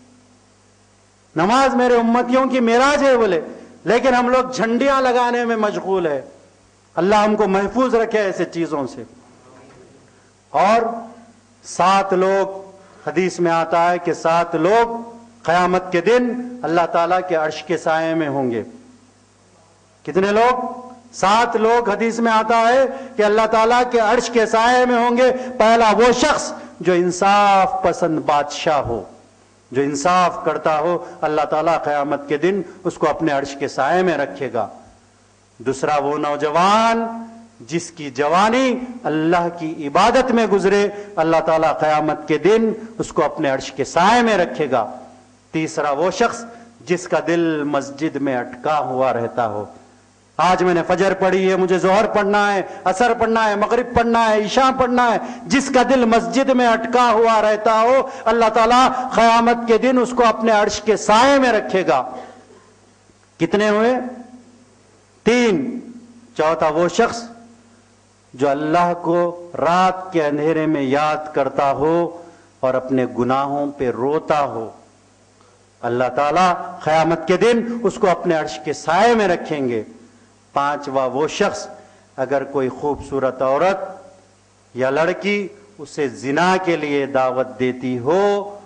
نماز میرے امتیوں کی معراج ہے بولے. لیکن ہم لوگ جھنڈیاں لگانے میں مشغول ہے. اللہ ہم کو محفوظ رکھے ایسے چیزوں سے. اور سات لوگ, حدیث میں آتا ہے کہ سات لوگ قیامت کے دن اللہ تعالیٰ کے عرش کے سائے میں ہوں گے. کتنے لوگ؟ سات لوگ. حدیث میں آتا ہے کہ اللہ تعالیٰ کے عرش کے سائے میں ہوں گے. پہلا وہ شخص جو انصاف پسند بادشاہ ہو, جو انصاف کرتا ہو, اللہ تعالیٰ قیامت کے دن اس کو اپنے عرش کے سائے میں رکھے گا. دوسرا وہ نوجوان جس کی جوانی اللہ کی عبادت میں گزرے, اللہ تعالیٰ قیامت کے دن اس کو اپنے عرش کے سائے میں رکھے گا. تیسرا وہ شخص جس کا دل مسجد میں اٹکا ہوا رہتا ہو. آج میں نے فجر پڑھی ہے, مجھے ظہر پڑھنا ہے, عصر پڑھنا ہے, مغرب پڑھنا ہے, عشاء پڑھنا ہے. جس کا دل مسجد میں اٹکا ہوا رہتا ہو, اللہ تعالیٰ قیامت کے دن اس کو اپنے عرش کے سائے میں رکھے گا. کتنے ہوئے؟ تین. چوتھا وہ شخص جو اللہ کو رات کے اندھیرے میں یاد کرتا ہو اور اپنے گناہوں پہ روتا ہو, اللہ تعالیٰ قیامت کے دن اس کو اپنے عرش کے سائے میں رکھیں گے. پانچواں وہ شخص اگر کوئی خوبصورت عورت یا لڑکی اسے زنا کے لیے دعوت دیتی ہو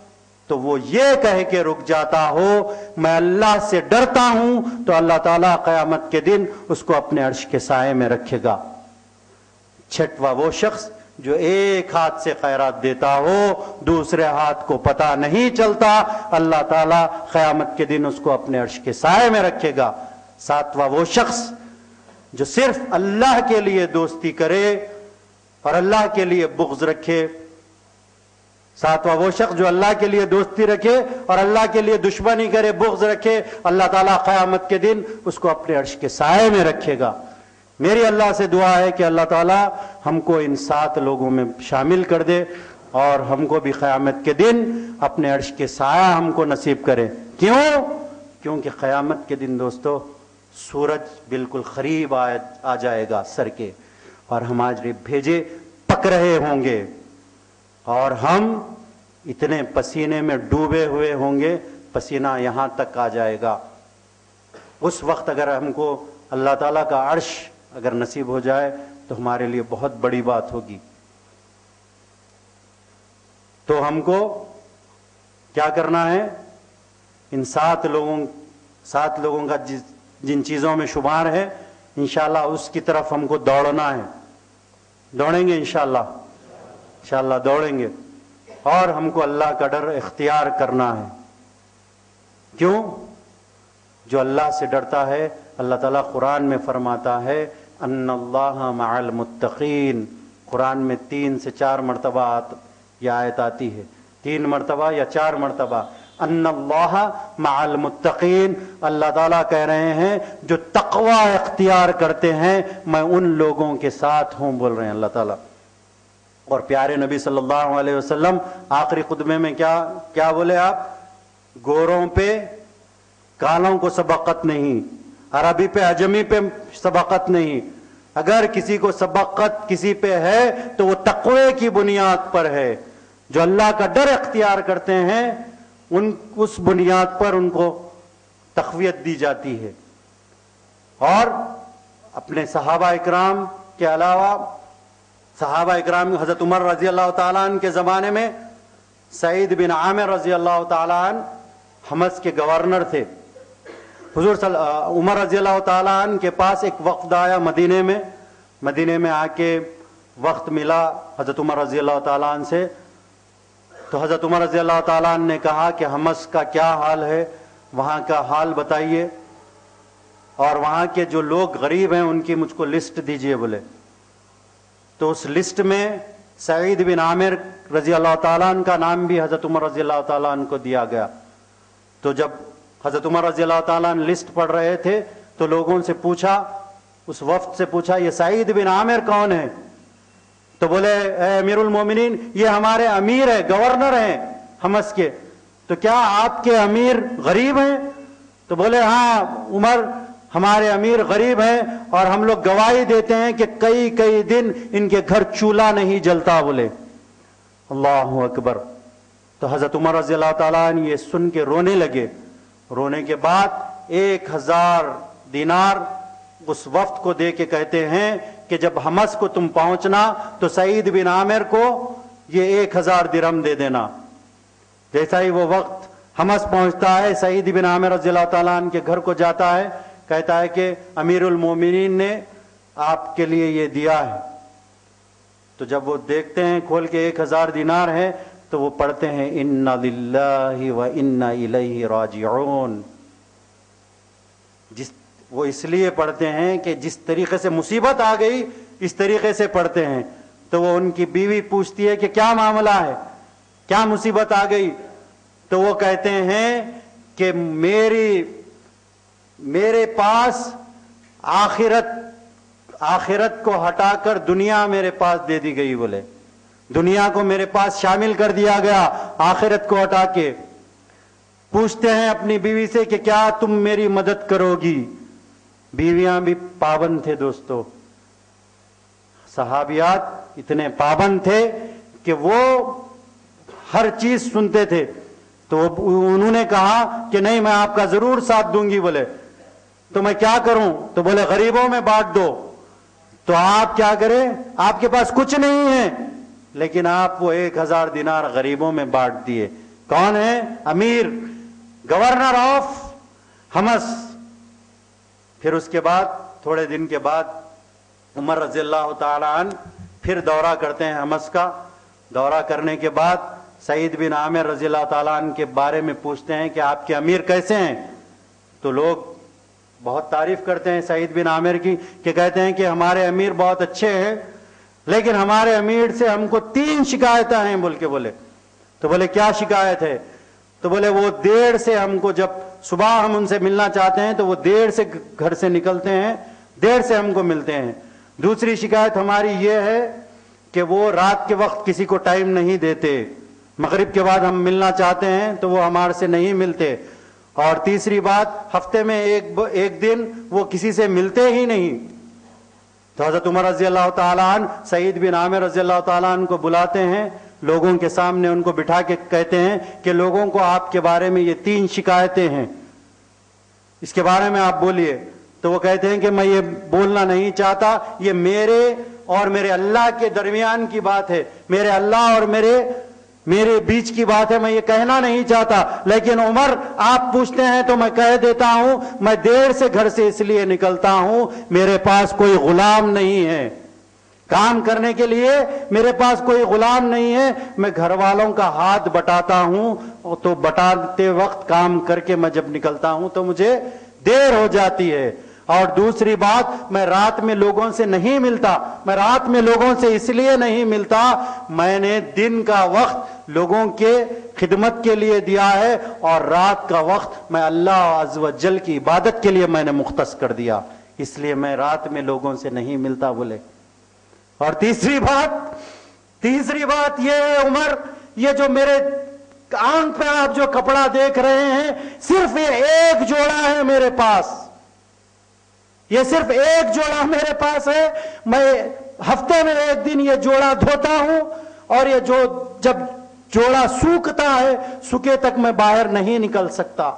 تو وہ یہ کہہ کے رک جاتا ہو میں اللہ سے ڈرتا ہوں، تو اللہ تعالیٰ قیامت کے دن اس کو اپنے عرش کے سائے میں رکھے گا۔ چھٹواں وہ شخص جو ایک ہاتھ سے خیرات دیتا ہو، دوسرے ہاتھ کو پتہ نہیں چلتا، اللہ تعالیٰ قیامت کے دن اس کو اپنے عرش کے سائے میں رکھے گا۔ ساتواں وہ شخص جو صرف اللہ کے لیے دوستی کرے اور اللہ کے لیے بغض رکھے، ساتواں وہ شخص جو اللہ کے لیے دوستی رکھے اور اللہ کے لیے دشمنی کرے، بغض رکھے، اللہ تعالیٰ قیامت کے دن اس کو اپنے عرش کے سائے میں رکھے گا۔ میری اللہ سے دعا ہے کہ اللہ تعالیٰ ہم کو ان سات لوگوں میں شامل کر دے اور ہم کو بھی قیامت کے دن اپنے عرش کے سایہ ہم کو نصیب کرے۔ کیوں؟ کیونکہ قیامت کے دن دوستو سورج بالکل قریب آ جائے گا سر کے، اور ہمارے بھیجے پک رہے ہوں گے اور ہم اتنے پسینے میں ڈوبے ہوئے ہوں گے، پسینہ یہاں تک آ جائے گا۔ اس وقت اگر ہم کو اللہ تعالیٰ کا عرش اگر نصیب ہو جائے تو ہمارے لیے بہت بڑی بات ہوگی۔ تو ہم کو کیا کرنا ہے؟ ان سات لوگوں سات لوگوں کا جن چیزوں میں شمار ہے انشاءاللہ اس کی طرف ہم کو دوڑنا ہے۔ دوڑیں گے انشاءاللہ انشاءاللہ دوڑیں گے، اور ہم کو اللہ کا ڈر اختیار کرنا ہے۔ کیوں؟ جو اللہ سے ڈرتا ہے، اللہ تعالیٰ قرآن میں فرماتا ہے ان اللہ مع المتقین، قرآن میں تین سے چار مرتبہ یہ آیت آتی ہے، تین مرتبہ یا چار مرتبہ، ان اللہ مع المتقین، اللہ تعالیٰ کہہ رہے ہیں جو تقوی اختیار کرتے ہیں میں ان لوگوں کے ساتھ ہوں، بول رہے ہیں اللہ تعالیٰ۔ اور پیارے نبی صلی اللہ علیہ وسلم آخری خطبے میں کیا کیا بولے آپ؟ گوروں پہ کالوں کو سبقت نہیں، عربی پہ عجمی پہ سبقت نہیں، اگر کسی کو سبقت کسی پہ ہے تو وہ تقوی کی بنیاد پر ہے۔ جو اللہ کا ڈر اختیار کرتے ہیں ان اس بنیاد پر ان کو تقویت دی جاتی ہے۔ اور اپنے صحابہ اکرام کے علاوہ صحابہ اکرام حضرت عمر رضی اللہ تعالیٰ عنہ کے زمانے میں سعید بن عامر رضی اللہ تعالیٰ عنہ حمص کے گورنر تھے۔ حضور صلی عمر رضی اللہ تعالیٰ عنہ کے پاس ایک وفد آیا مدینے میں، مدینے میں آ کے وقت ملا حضرت عمر رضی اللہ تعالیٰ عنہ سے، تو حضرت عمر رضی اللہ تعالیٰ عنہ نے کہا کہ حمص کا کیا حال ہے، وہاں کا حال بتائیے، اور وہاں کے جو لوگ غریب ہیں ان کی مجھ کو لسٹ دیجئے بولے۔ تو اس لسٹ میں سعید بن عامر رضی اللہ تعالیٰ عنہ کا نام بھی حضرت عمر رضی اللہ تعالیٰ عنہ کو دیا گیا۔ تو جب حضرت عمر رضی اللہ تعالیٰ عنہ لسٹ پڑھ رہے تھے تو لوگوں سے پوچھا، اس وفد سے پوچھا یہ سعید بن عامر کون ہے؟ تو بولے اے امیر المومنین یہ ہمارے امیر ہے، گورنر ہیں حمص کے، تو کیا آپ کے امیر غریب ہیں؟ تو بولے ہاں عمر ہمارے امیر غریب ہیں اور ہم لوگ گواہی دیتے ہیں کہ کئی کئی دن ان کے گھر چولہا نہیں جلتا، بولے اللہ اکبر۔ تو حضرت عمر رضی اللہ تعالیٰ عنہ یہ سن کے رونے لگے، رونے کے بعد ایک ہزار دینار اس وفد کو دے کے کہتے ہیں کہ جب حمص کو تم پہنچنا تو سعید بن عامر کو یہ ایک ہزار درہم دے دینا۔ جیسا ہی وہ وقت حمص پہنچتا ہے، سعید بن عامر رضی اللہ تعالیٰ عنہ کے گھر کو جاتا ہے، کہتا ہے کہ امیر المومنین نے آپ کے لیے یہ دیا ہے۔ تو جب وہ دیکھتے ہیں کھول کے ایک ہزار دینار ہے تو وہ پڑھتے ہیں انا للہ و انا الیہ راجعون۔ جس وہ اس لیے پڑھتے ہیں کہ جس طریقے سے مصیبت آ گئی اس طریقے سے پڑھتے ہیں۔ تو وہ ان کی بیوی پوچھتی ہے کہ کیا معاملہ ہے، کیا مصیبت آ گئی؟ تو وہ کہتے ہیں کہ میری میرے پاس آخرت آخرت کو ہٹا کر دنیا میرے پاس دے دی گئی، بولے دنیا کو میرے پاس شامل کر دیا گیا آخرت کو ہٹا کے۔ پوچھتے ہیں اپنی بیوی سے کہ کیا تم میری مدد کرو گی؟ بیویاں بھی پابند تھے دوستو، صحابیات اتنے پابند تھے کہ وہ ہر چیز سنتے تھے۔ تو انہوں نے کہا کہ نہیں میں آپ کا ضرور ساتھ دوں گی، بولے تو میں کیا کروں؟ تو بولے غریبوں میں بانٹ دو۔ تو آپ کیا کریں؟ آپ کے پاس کچھ نہیں ہے لیکن آپ وہ ایک ہزار دینار غریبوں میں بانٹ دیے۔ کون ہے؟ امیر، گورنر آف حمص۔ پھر اس کے بعد تھوڑے دن کے بعد عمر رضی اللہ تعالی عنہ پھر دورہ کرتے ہیں حمص کا۔ دورہ کرنے کے بعد سعید بن عامر رضی اللہ تعالیٰ عنہ کے بارے میں پوچھتے ہیں کہ آپ کے امیر کیسے ہیں؟ تو لوگ بہت تعریف کرتے ہیں سعید بن عامر کی، کہ کہتے ہیں کہ ہمارے امیر بہت اچھے ہیں، لیکن ہمارے امیر سے ہم کو تین شکایتیں ہیں بول کے بولے۔ تو بولے کیا شکایت ہے؟ تو بولے وہ دیر سے ہم کو، جب صبح ہم ان سے ملنا چاہتے ہیں تو وہ دیر سے گھر سے نکلتے ہیں، دیر سے ہم کو ملتے ہیں۔ دوسری شکایت ہماری یہ ہے کہ وہ رات کے وقت کسی کو ٹائم نہیں دیتے، مغرب کے بعد ہم ملنا چاہتے ہیں تو وہ ہمارے سے نہیں ملتے۔ اور تیسری بات، ہفتے میں ایک ایک دن وہ کسی سے ملتے ہی نہیں۔ تو حضرت عمر رضی اللہ تعالیٰ عنہ سعید بن عامر رضی اللہ تعالیٰ عنہ کو بلاتے ہیں، لوگوں کے سامنے ان کو بٹھا کے کہتے ہیں کہ لوگوں کو آپ کے بارے میں یہ تین شکایتیں ہیں، اس کے بارے میں آپ بولیے۔ تو وہ کہتے ہیں کہ میں یہ بولنا نہیں چاہتا، یہ میرے اور میرے اللہ کے درمیان کی بات ہے، میرے اللہ اور میرے میرے بیچ کی بات ہے، میں یہ کہنا نہیں چاہتا، لیکن عمر آپ پوچھتے ہیں تو میں کہہ دیتا ہوں، میں دیر سے گھر سے اس لیے نکلتا ہوں، میرے پاس کوئی غلام نہیں ہے، کام کرنے کے لیے میرے پاس کوئی غلام نہیں ہے، میں گھر والوں کا ہاتھ بٹاتا ہوں، تو بٹاتے وقت کام کر کے میں جب نکلتا ہوں تو مجھے دیر ہو جاتی ہے۔ اور دوسری بات، میں رات میں لوگوں سے نہیں ملتا، میں رات میں لوگوں سے اس لیے نہیں ملتا، میں نے دن کا وقت لوگوں کے خدمت کے لیے دیا ہے اور رات کا وقت میں اللہ عز و جل کی عبادت کے لیے میں نے مختص کر دیا، اس لیے میں رات میں لوگوں سے نہیں ملتا بولے۔ اور تیسری بات تیسری بات یہ ہے عمر، یہ جو میرے آنکھ پہ آپ جو کپڑا دیکھ رہے ہیں، صرف یہ ایک جوڑا ہے میرے پاس، یہ صرف ایک جوڑا میرے پاس ہے، میں ہفتے میں ایک دن یہ جوڑا دھوتا ہوں، اور یہ جو جب جوڑا سوکھتا ہے، سکے تک میں باہر نہیں نکل سکتا۔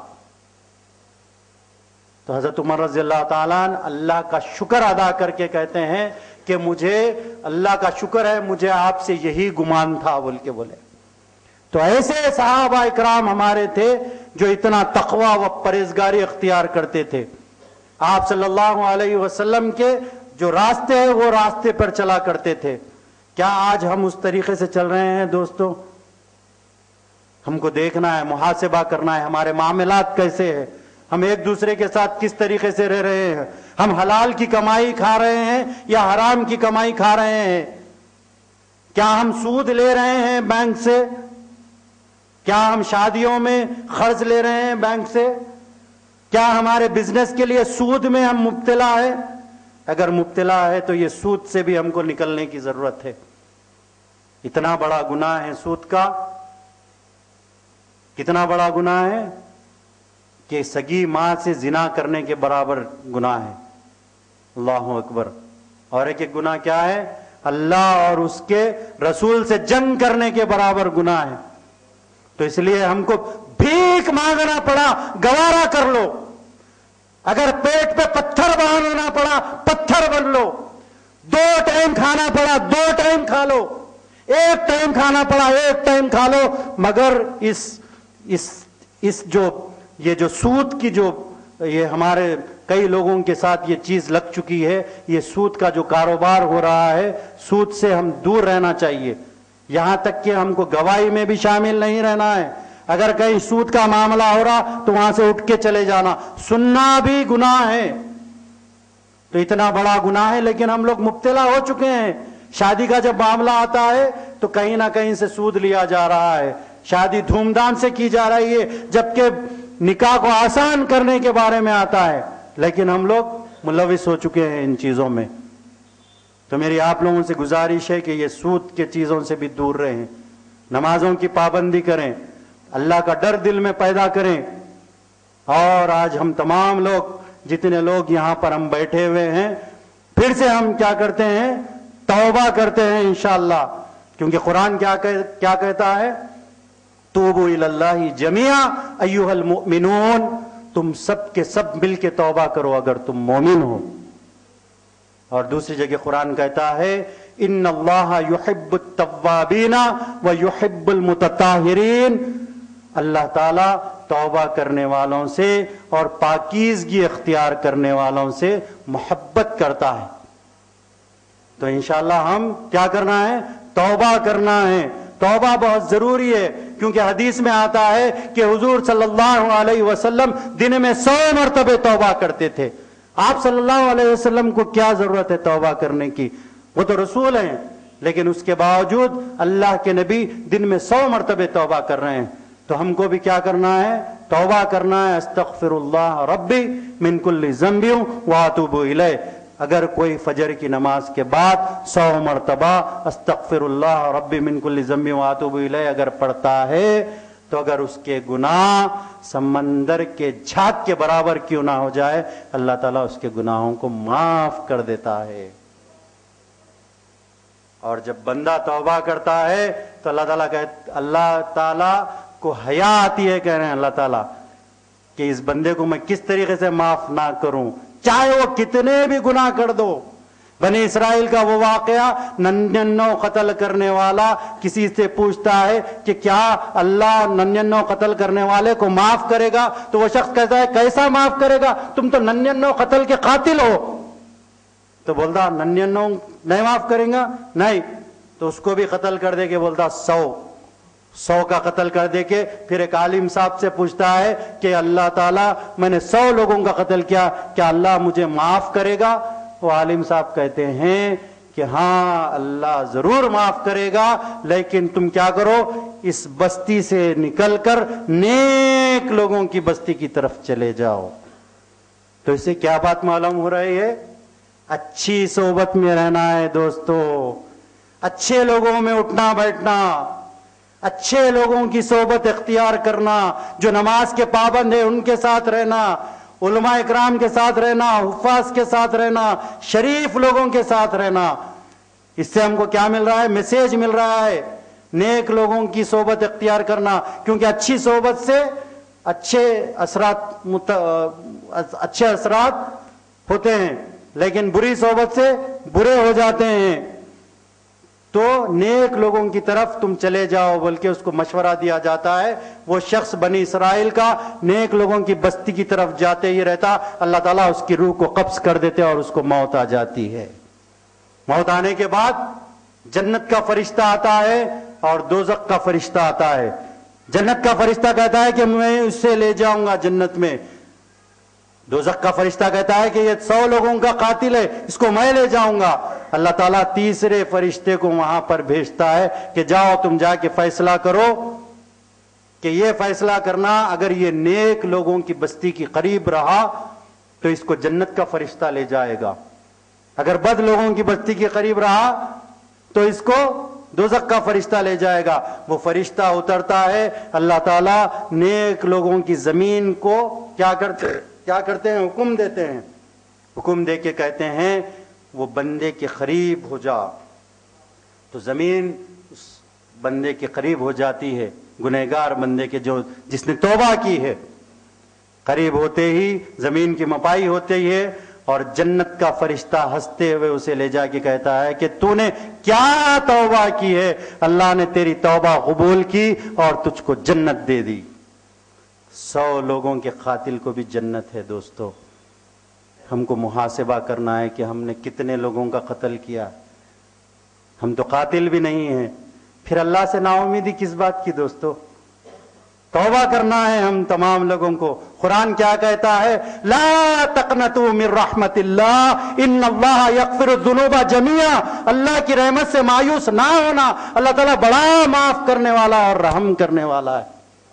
تو حضرت عمر رضی اللہ تعالیٰ عنہ اللہ کا شکر ادا کر کے کہتے ہیں کہ مجھے اللہ کا شکر ہے، مجھے آپ سے یہی گمان تھا بول کے بولے۔ تو ایسے صحابہ اکرام ہمارے تھے جو اتنا تقوی و پرہیزگاری اختیار کرتے تھے، آپ صلی اللہ علیہ وسلم کے جو راستے ہیں وہ راستے پر چلا کرتے تھے۔ کیا آج ہم اس طریقے سے چل رہے ہیں دوستو؟ ہم کو دیکھنا ہے، محاسبہ کرنا ہے، ہمارے معاملات کیسے ہیں، ہم ایک دوسرے کے ساتھ کس طریقے سے رہ رہے ہیں، ہم حلال کی کمائی کھا رہے ہیں یا حرام کی کمائی کھا رہے ہیں، کیا ہم سود لے رہے ہیں بینک سے، کیا ہم شادیوں میں قرض لے رہے ہیں بینک سے، کیا ہمارے بزنس کے لیے سود میں ہم مبتلا ہے؟ اگر مبتلا ہے تو یہ سود سے بھی ہم کو نکلنے کی ضرورت ہے۔ اتنا بڑا گناہ ہے سود کا، کتنا بڑا گناہ ہے کہ سگی ماں سے زنا کرنے کے برابر گناہ ہے۔ اللہ اکبر۔ اور ایک ایک گناہ کیا ہے؟ اللہ اور اس کے رسول سے جنگ کرنے کے برابر گناہ ہے۔ تو اس لیے ہم کو بھیک مانگنا پڑا گوارا کر لو، اگر پیٹ پہ پتھر باندھنا پڑا پتھر بن لو، دو ٹائم کھانا پڑا دو ٹائم کھا لو، ایک ٹائم کھانا پڑا ایک ٹائم کھا لو، مگر اس اس اس جو یہ جو سود کی جو یہ ہمارے کئی لوگوں کے ساتھ یہ چیز لگ چکی ہے، یہ سود کا جو کاروبار ہو رہا ہے، سود سے ہم دور رہنا چاہیے، یہاں تک کہ ہم کو گواہی میں بھی شامل نہیں رہنا ہے۔ اگر کہیں سود کا معاملہ ہو رہا تو وہاں سے اٹھ کے چلے جانا، سننا بھی گناہ ہے۔ تو اتنا بڑا گناہ ہے، لیکن ہم لوگ مبتلا ہو چکے ہیں۔ شادی کا جب معاملہ آتا ہے تو کہیں نہ کہیں سے سود لیا جا رہا ہے، شادی دھوم دھام سے کی جا رہی ہے، جبکہ نکاح کو آسان کرنے کے بارے میں آتا ہے، لیکن ہم لوگ ملوث ہو چکے ہیں ان چیزوں میں۔ تو میری آپ لوگوں سے گزارش ہے کہ یہ سود کے چیزوں سے بھی دور رہیں، نمازوں کی پابندی کریں، اللہ کا ڈر دل میں پیدا کریں۔ اور آج ہم تمام لوگ جتنے لوگ یہاں پر ہم بیٹھے ہوئے ہیں، پھر سے ہم کیا کرتے ہیں؟ توبہ کرتے ہیں انشاءاللہ، کیونکہ قرآن کیا کیا کہتا ہے؟ توبوا الی اللہ جمیعا ایھا المؤمنون، تم سب کے سب مل کے توبہ کرو اگر تم مومن ہو۔ اور دوسری جگہ قرآن کہتا ہے ان اللہ یحب التوابین ویحب المتطہرین، اللہ تعالیٰ توبہ کرنے والوں سے اور پاکیزگی اختیار کرنے والوں سے محبت کرتا ہے. تو انشاءاللہ ہم کیا کرنا ہے؟ توبہ کرنا ہے. توبہ بہت ضروری ہے، کیونکہ حدیث میں آتا ہے کہ حضور صلی اللہ علیہ وسلم دن میں سو مرتبہ توبہ کرتے تھے. آپ صلی اللہ علیہ وسلم کو کیا ضرورت ہے توبہ کرنے کی؟ وہ تو رسول ہیں، لیکن اس کے باوجود اللہ کے نبی دن میں سو مرتبہ توبہ کر رہے ہیں. تو ہم کو بھی کیا کرنا ہے؟ توبہ کرنا ہے. استغفر اللہ ربی من کل ذنب واتوب الیہ. اگر کوئی فجر کی نماز کے بعد سو مرتبہ استغفر اللہ ربی من کل ذنب واتوب الیہ اگر پڑھتا ہے تو اگر اس کے گناہ سمندر کے جھاگ کے برابر کیوں نہ ہو جائے، اللہ تعالیٰ اس کے گناہوں کو معاف کر دیتا ہے. اور جب بندہ توبہ کرتا ہے تو اللہ تعالیٰ کہتے اللہ تعالیٰ کو حیا آتی ہے، کہہ رہے ہیں اللہ تعالیٰ کہ اس بندے کو میں کس طریقے سے معاف نہ کروں، چاہے وہ کتنے بھی گناہ کر دو. بنی اسرائیل کا وہ واقعہ، ننانو قتل کرنے والا کسی سے پوچھتا ہے کہ کیا اللہ ننانو قتل کرنے والے کو معاف کرے گا؟ تو وہ شخص کہتا ہے کیسا معاف کرے گا، تم تو ننانو قتل کے قاتل ہو. تو بولتا ننانو نہیں معاف کریں گا؟ نہیں. تو اس کو بھی قتل کر دے کے بولتا سو سو کا قتل کر دے کے پھر ایک عالم صاحب سے پوچھتا ہے کہ اللہ تعالیٰ میں نے سو لوگوں کا قتل کیا، کیا اللہ مجھے معاف کرے گا؟ وہ عالم صاحب کہتے ہیں کہ ہاں اللہ ضرور معاف کرے گا، لیکن تم کیا کرو، اس بستی سے نکل کر نیک لوگوں کی بستی کی طرف چلے جاؤ. تو اس سے کیا بات معلوم ہو رہی ہے؟ اچھی صحبت میں رہنا ہے دوستو، اچھے لوگوں میں اٹھنا بیٹھنا، اچھے لوگوں کی صحبت اختیار کرنا، جو نماز کے پابند ہیں ان کے ساتھ رہنا، علماء اکرام کے ساتھ رہنا، حفاظ کے ساتھ رہنا، شریف لوگوں کے ساتھ رہنا. اس سے ہم کو کیا مل رہا ہے؟ میسیج مل رہا ہے، نیک لوگوں کی صحبت اختیار کرنا، کیونکہ اچھی صحبت سے اچھے اثرات مت... اچھے اثرات ہوتے ہیں، لیکن بری صحبت سے برے ہو جاتے ہیں. تو نیک لوگوں کی طرف تم چلے جاؤ، بلکہ اس کو مشورہ دیا جاتا ہے. وہ شخص بنی اسرائیل کا نیک لوگوں کی بستی کی طرف جاتے ہی رہتا، اللہ تعالیٰ اس کی روح کو قبض کر دیتے اور اس کو موت آ جاتی ہے. موت آنے کے بعد جنت کا فرشتہ آتا ہے اور دوزخ کا فرشتہ آتا ہے. جنت کا فرشتہ کہتا ہے کہ میں اس سے لے جاؤں گا جنت میں. دوزخ کا فرشتہ کہتا ہے کہ یہ سو لوگوں کا قاتل ہے، اس کو میں لے جاؤں گا. اللہ تعالیٰ تیسرے فرشتے کو وہاں پر بھیجتا ہے کہ جاؤ تم جا کے فیصلہ کرو کہ یہ فیصلہ کرنا، اگر یہ نیک لوگوں کی بستی کی قریب رہا تو اس کو جنت کا فرشتہ لے جائے گا، اگر بد لوگوں کی بستی کے قریب رہا تو اس کو دوزخ کا فرشتہ لے جائے گا. وہ فرشتہ اترتا ہے، اللہ تعالیٰ نیک لوگوں کی زمین کو کیا کرتے کیا کرتے ہیں حکم دیتے ہیں، حکم دے کے کہتے ہیں وہ بندے کے قریب ہو جا. تو زمین اس بندے کے قریب ہو جاتی ہے، گنہگار بندے کے جو جس نے توبہ کی ہے. قریب ہوتے ہی زمین کی مپائی ہوتے ہی ہے اور جنت کا فرشتہ ہنستے ہوئے اسے لے جا کے کہتا ہے کہ تو نے کیا توبہ کی ہے، اللہ نے تیری توبہ قبول کی اور تجھ کو جنت دے دی. سو لوگوں کے قاتل کو بھی جنت ہے. دوستو ہم کو محاسبہ کرنا ہے کہ ہم نے کتنے لوگوں کا قتل کیا. ہم تو قاتل بھی نہیں ہیں، پھر اللہ سے نا امیدی کس بات کی دوستو؟ توبہ کرنا ہے ہم تمام لوگوں کو. قرآن کیا کہتا ہے؟ لا تقنطوا من رحمت اللہ ان اللہ یغفر الذنوب جميعا. اللہ کی رحمت سے مایوس نہ ہونا، اللہ تعالیٰ بڑا معاف کرنے والا اور رحم کرنے والا ہے.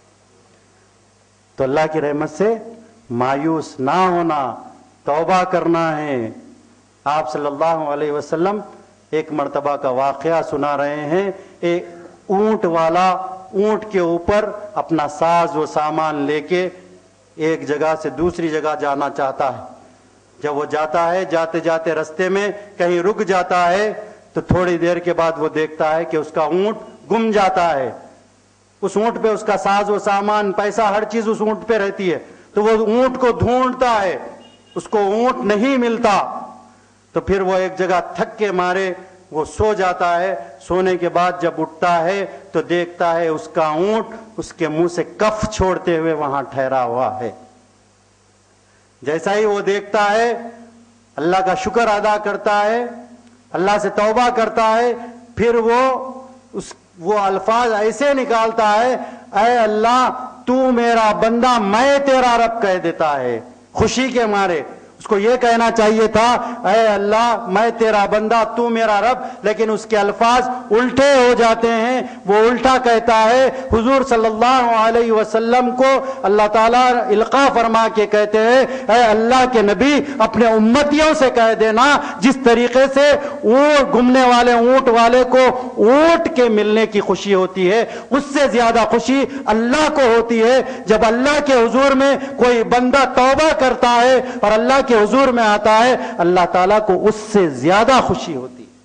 تو اللہ کی رحمت سے مایوس نہ ہونا، توبہ کرنا ہے. آپ صلی اللہ علیہ وسلم ایک مرتبہ کا واقعہ سنا رہے ہیں. ایک اونٹ والا اونٹ کے اوپر اپنا ساز و سامان لے کے ایک جگہ سے دوسری جگہ جانا چاہتا ہے. جب وہ جاتا ہے، جاتے جاتے رستے میں کہیں رک جاتا ہے تو تھوڑی دیر کے بعد وہ دیکھتا ہے کہ اس کا اونٹ گم جاتا ہے. اس اونٹ پہ اس کا ساز و سامان، پیسہ، ہر چیز اس اونٹ پہ رہتی ہے. تو وہ اونٹ کو ڈھونڈتا ہے، اس کو اونٹ نہیں ملتا. تو پھر وہ ایک جگہ تھک کے مارے وہ سو جاتا ہے. سونے کے بعد جب اٹھتا ہے تو دیکھتا ہے اس کا اونٹ اس کے منہ سے کف چھوڑتے ہوئے وہاں ٹھہرا ہوا ہے. جیسا ہی وہ دیکھتا ہے اللہ کا شکر ادا کرتا ہے, اللہ سے توبہ کرتا ہے, پھر وہ اس وہ الفاظ ایسے نکالتا ہے, اے اللہ تو میرا بندہ میں تیرا رب کہہ دیتا ہے. خوشی کے مارے اس کو یہ کہنا چاہیے تھا اے اللہ میں تیرا بندہ تو میرا رب, لیکن اس کے الفاظ الٹے ہو جاتے ہیں. وہ الٹا کہتا ہے. حضور صلی اللہ علیہ وسلم کو اللہ تعالیٰ القاء فرما کے کہتے ہیں اے اللہ کے نبی اپنے امتیوں سے کہہ دینا جس طریقے سے اونٹ گھومنے والے اونٹ والے کو اونٹ کے ملنے کی خوشی ہوتی ہے, اس سے زیادہ خوشی اللہ کو ہوتی ہے جب اللہ کے حضور میں کوئی بندہ توبہ کرتا ہے اور اللہ کے حضور میں آتا ہے. اللہ تعالیٰ کو اس سے زیادہ خوشی ہوتی ہے.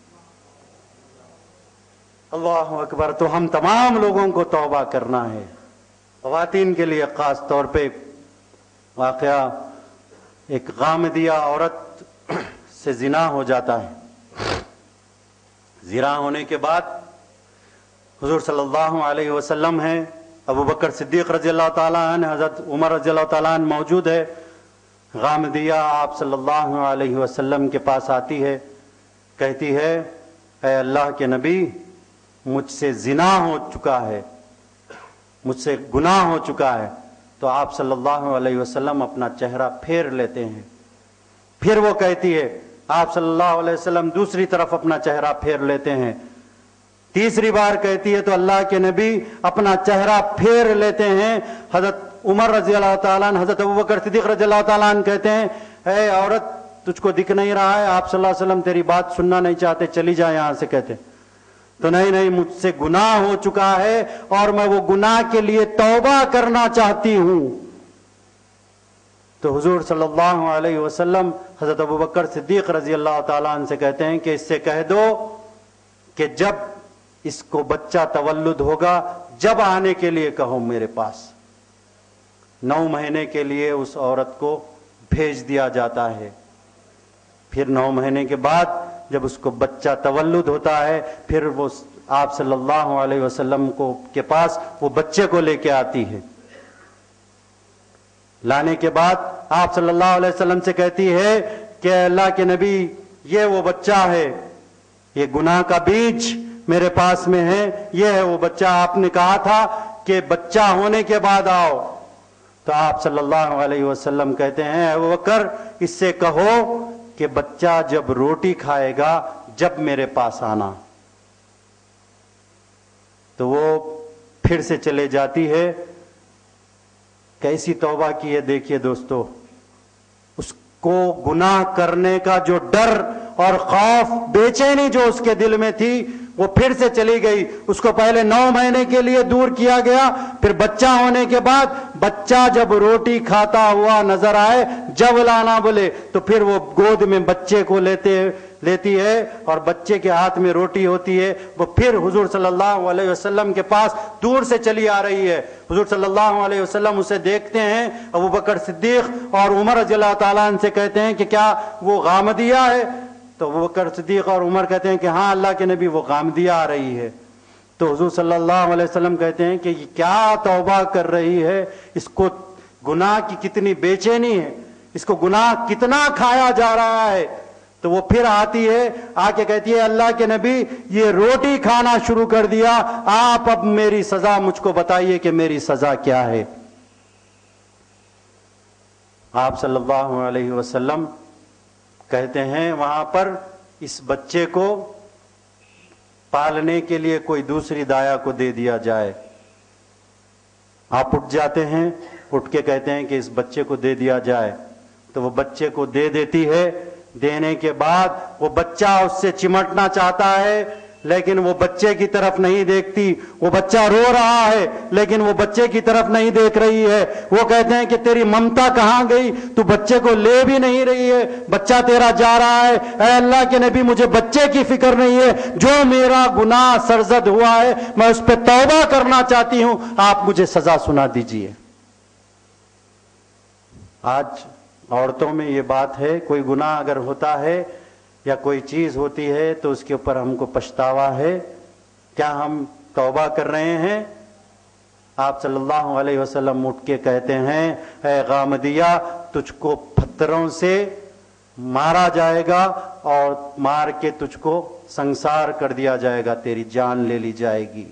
اللہ اکبر. تو ہم تمام لوگوں کو توبہ کرنا ہے. خواتین کے لیے خاص طور پہ واقعہ, ایک غامدیہ عورت سے زنا ہو جاتا ہے. زنا ہونے کے بعد حضور صلی اللہ علیہ وسلم ہیں, ابو بکر صدیق رضی اللہ تعالیٰ عنہ, حضرت عمر رضی اللہ تعالیٰ عنہ موجود ہے. غامدیہ آپ صلی اللہ علیہ وسلم کے پاس آتی ہے, کہتی ہے اے اللہ کے نبی مجھ سے زنا ہو چکا ہے, مجھ سے گناہ ہو چکا ہے. تو آپ صلی اللہ علیہ وسلم اپنا چہرہ پھیر لیتے ہیں. پھر وہ کہتی ہے, آپ صلی اللہ علیہ وسلم دوسری طرف اپنا چہرہ پھیر لیتے ہیں. تیسری بار کہتی ہے تو اللہ کے نبی اپنا چہرہ پھیر لیتے ہیں. حضرت عمر رضی اللہ تعالیٰ عنہ, حضرت ابو بکر صدیق رضی اللہ تعالیٰ عنہ کہتے ہیں اے عورت تجھ کو دکھ نہیں رہا ہے, آپ صلی اللہ علیہ وسلم تیری بات سننا نہیں چاہتے, چلی جا یہاں سے. کہتے تو نہیں نہیں مجھ سے گناہ ہو چکا ہے اور میں وہ گناہ کے لیے توبہ کرنا چاہتی ہوں. تو حضور صلی اللہ علیہ وسلم حضرت ابو بکر صدیق رضی اللہ تعالیٰ عنہ سے کہتے ہیں کہ اس سے کہہ دو کہ جب اس کو بچہ تولد ہوگا جب آنے کے لیے کہو میرے پاس. نو مہینے کے لیے اس عورت کو بھیج دیا جاتا ہے. پھر نو مہینے کے بعد جب اس کو بچہ تولد ہوتا ہے پھر وہ آپ صلی اللہ علیہ وسلم کو کے پاس وہ بچے کو لے کے آتی ہے. لانے کے بعد آپ صلی اللہ علیہ وسلم سے کہتی ہے کہ اللہ کے نبی یہ وہ بچہ ہے, یہ گناہ کا بیج میرے پاس میں ہے, یہ ہے وہ بچہ, آپ نے کہا تھا کہ بچہ ہونے کے بعد آؤ. تو آپ صلی اللہ علیہ وسلم کہتے ہیں ابو بکر اس سے کہو کہ بچہ جب روٹی کھائے گا جب میرے پاس آنا. تو وہ پھر سے چلے جاتی ہے. کیسی توبہ کی ہے دیکھیے دوستو, اس کو گناہ کرنے کا جو ڈر اور خوف بے چینی جو اس کے دل میں تھی وہ پھر سے چلی گئی. اس کو پہلے نو مہینے کے لیے دور کیا گیا, پھر بچہ ہونے کے بعد بچہ جب روٹی کھاتا ہوا نظر آئے جب لانا بولے تو پھر وہ گود میں بچے کو لیتے لیتی ہے اور بچے کے ہاتھ میں روٹی ہوتی ہے. وہ پھر حضور صلی اللہ علیہ وسلم کے پاس دور سے چلی آ رہی ہے. حضور صلی اللہ علیہ وسلم اسے دیکھتے ہیں. ابو بکر صدیق اور عمر رضی اللہ تعالیٰ عنہ سے کہتے ہیں کہ کیا وہ غامدیہ ہے؟ تو ابو بکر صدیق اور عمر کہتے ہیں کہ ہاں اللہ کے نبی وہ غامدیہ آ رہی ہے. تو حضور صلی اللہ علیہ وسلم کہتے ہیں کہ یہ کیا توبہ کر رہی ہے, اس کو گناہ کی کتنی بے چینی ہے, اس کو گناہ کتنا کھایا جا رہا ہے. تو وہ پھر آتی ہے, آ کے کہتی ہے اللہ کے نبی یہ روٹی کھانا شروع کر دیا, آپ اب میری سزا مجھ کو بتائیے کہ میری سزا کیا ہے. آپ صلی اللہ علیہ وسلم کہتے ہیں وہاں پر اس بچے کو پالنے کے لیے کوئی دوسری دایا کو دے دیا جائے. آپ اٹھ جاتے ہیں, اٹھ کے کہتے ہیں کہ اس بچے کو دے دیا جائے. تو وہ بچے کو دے دیتی ہے. دینے کے بعد وہ بچہ اس سے چمٹنا چاہتا ہے لیکن وہ بچے کی طرف نہیں دیکھتی. وہ بچہ رو رہا ہے لیکن وہ بچے کی طرف نہیں دیکھ رہی ہے. وہ کہتے ہیں کہ تیری ممتا کہاں گئی, تو بچے کو لے بھی نہیں رہی ہے, بچہ تیرا جا رہا ہے. اے اللہ کے نبی مجھے بچے کی فکر نہیں ہے, جو میرا گناہ سرزد ہوا ہے میں اس پہ توبہ کرنا چاہتی ہوں, آپ مجھے سزا سنا دیجئے. آج عورتوں میں یہ بات ہے, کوئی گناہ اگر ہوتا ہے یا کوئی چیز ہوتی ہے تو اس کے اوپر ہم کو پچھتاوا ہے، کیا ہم توبہ کر رہے ہیں؟ آپ صلی اللہ علیہ وسلم اٹھ کے کہتے ہیں اے غامدیہ تجھ کو پتھروں سے مارا جائے گا اور مار کے تجھ کو سنسار کر دیا جائے گا، تیری جان لے لی جائے گی۔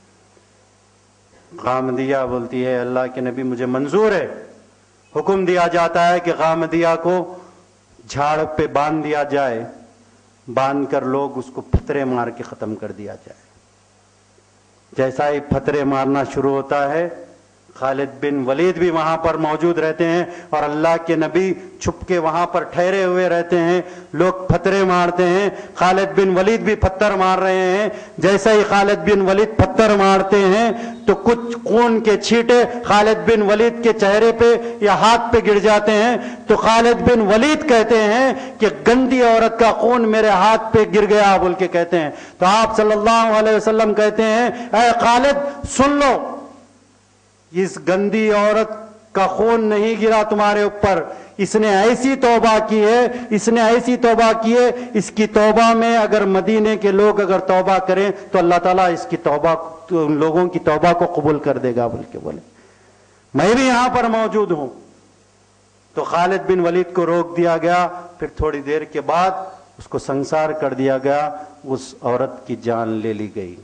غامدیہ بولتی ہے اللہ کے نبی مجھے منظور ہے، حکم دیا جاتا ہے کہ غامدیہ کو جھاڑ پہ باندھ دیا جائے، باندھ کر لوگ اس کو پتھرے مار کے ختم کر دیا جائے۔ جیسا ہی پتھرے مارنا شروع ہوتا ہے، خالد بن ولید بھی وہاں پر موجود رہتے ہیں اور اللہ کے نبی چھپ کے وہاں پر ٹھہرے ہوئے رہتے ہیں، لوگ پتھرے مارتے ہیں، خالد بن ولید بھی پتھر مار رہے ہیں۔ جیسا ہی خالد بن ولید پتھر مارتے ہیں تو کچھ خون کے چھینٹے خالد بن ولید کے چہرے پہ یا ہاتھ پہ گر جاتے ہیں، تو خالد بن ولید کہتے ہیں کہ گندی عورت کا خون میرے ہاتھ پہ گر گیا بول کے کہتے ہیں۔ تو آپ صلی اللہ علیہ وسلم کہتے ہیں اے خالد سن لو، اس گندی عورت کا خون نہیں گرا تمہارے اوپر، اس نے ایسی توبہ کی ہے، اس نے ایسی توبہ کی ہے، اس کی توبہ میں اگر مدینے کے لوگ اگر توبہ کریں تو اللہ تعالیٰ اس کی توبہ ان لوگوں کی توبہ کو قبول کر دے گا بول کے بولے۔ میں بھی یہاں پر موجود ہوں۔ تو خالد بن ولید کو روک دیا گیا، پھر تھوڑی دیر کے بعد اس کو سنسار کر دیا گیا، اس عورت کی جان لے لی گئی۔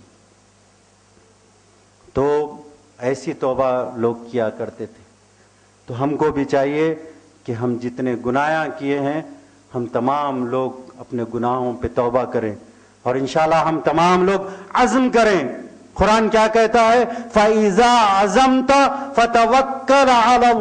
تو ایسی توبہ لوگ کیا کرتے تھے۔ تو ہم کو بھی چاہیے کہ ہم جتنے گناہ کیے ہیں ہم تمام لوگ اپنے گناہوں پہ توبہ کریں، اور انشاءاللہ ہم تمام لوگ عزم کریں۔ قرآن کیا کہتا ہے؟ فَإِذَا عَزَمْتَ فَتَوَكَّلْ عَلَى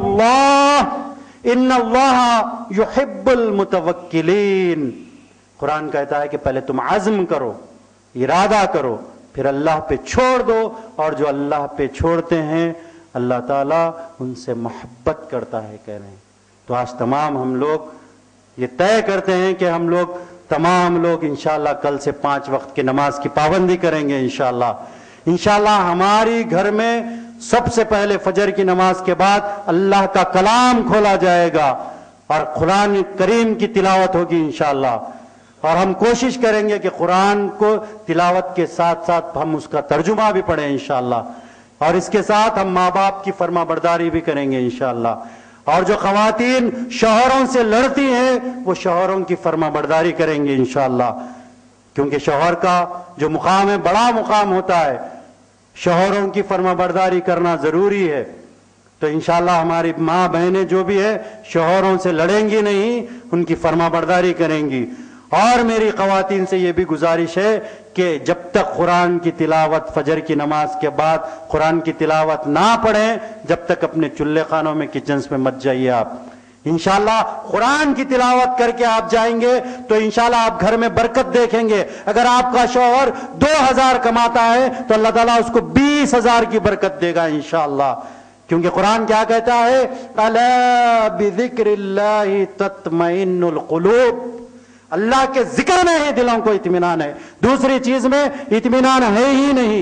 اللَّهِ إِنَّ اللَّهَ يُحِبُّ الْمُتَوَكِّلِينَ۔ قرآن کہتا ہے کہ پہلے تم عزم کرو، ارادہ کرو، پھر اللہ پہ چھوڑ دو، اور جو اللہ پہ چھوڑتے ہیں اللہ تعالیٰ ان سے محبت کرتا ہے کہہ رہے ہیں۔ تو آج تمام ہم لوگ یہ طے کرتے ہیں کہ ہم لوگ تمام لوگ انشاءاللہ کل سے پانچ وقت کی نماز کی پابندی کریں گے انشاءاللہ۔ انشاءاللہ ہماری گھر میں سب سے پہلے فجر کی نماز کے بعد اللہ کا کلام کھولا جائے گا اور قرآن کریم کی تلاوت ہوگی انشاءاللہ، اور ہم کوشش کریں گے کہ قرآن کو تلاوت کے ساتھ ساتھ ہم اس کا ترجمہ بھی پڑھیں انشاءاللہ، اور اس کے ساتھ ہم ماں باپ کی فرما برداری بھی کریں گے انشاءاللہ۔ اور جو خواتین شوہروں سے لڑتی ہیں وہ شوہروں کی فرما برداری کریں گے انشاءاللہ، کیونکہ شوہر کا جو مقام ہے بڑا مقام ہوتا ہے، شوہروں کی فرما برداری کرنا ضروری ہے۔ تو انشاءاللہ ہماری ماں بہنیں جو بھی ہے شوہروں سے لڑیں گی نہیں، ان کی فرما برداری کریں گی۔ اور میری خواتین سے یہ بھی گزارش ہے کہ جب تک قرآن کی تلاوت فجر کی نماز کے بعد قرآن کی تلاوت نہ پڑھیں، جب تک اپنے چولہے خانوں میں کچنز میں مت جائیے آپ۔ انشاءاللہ قرآن کی تلاوت کر کے آپ جائیں گے تو انشاءاللہ آپ گھر میں برکت دیکھیں گے۔ اگر آپ کا شوہر دو ہزار کماتا ہے تو اللہ تعالیٰ اس کو بیس ہزار کی برکت دے گا انشاءاللہ، کیونکہ قرآن کیا کہتا ہے؟ الا بذکر اللہ تطمئن القلوب، اللہ کے ذکر میں ہی دلوں کو اطمینان ہے، دوسری چیز میں اطمینان ہے ہی نہیں۔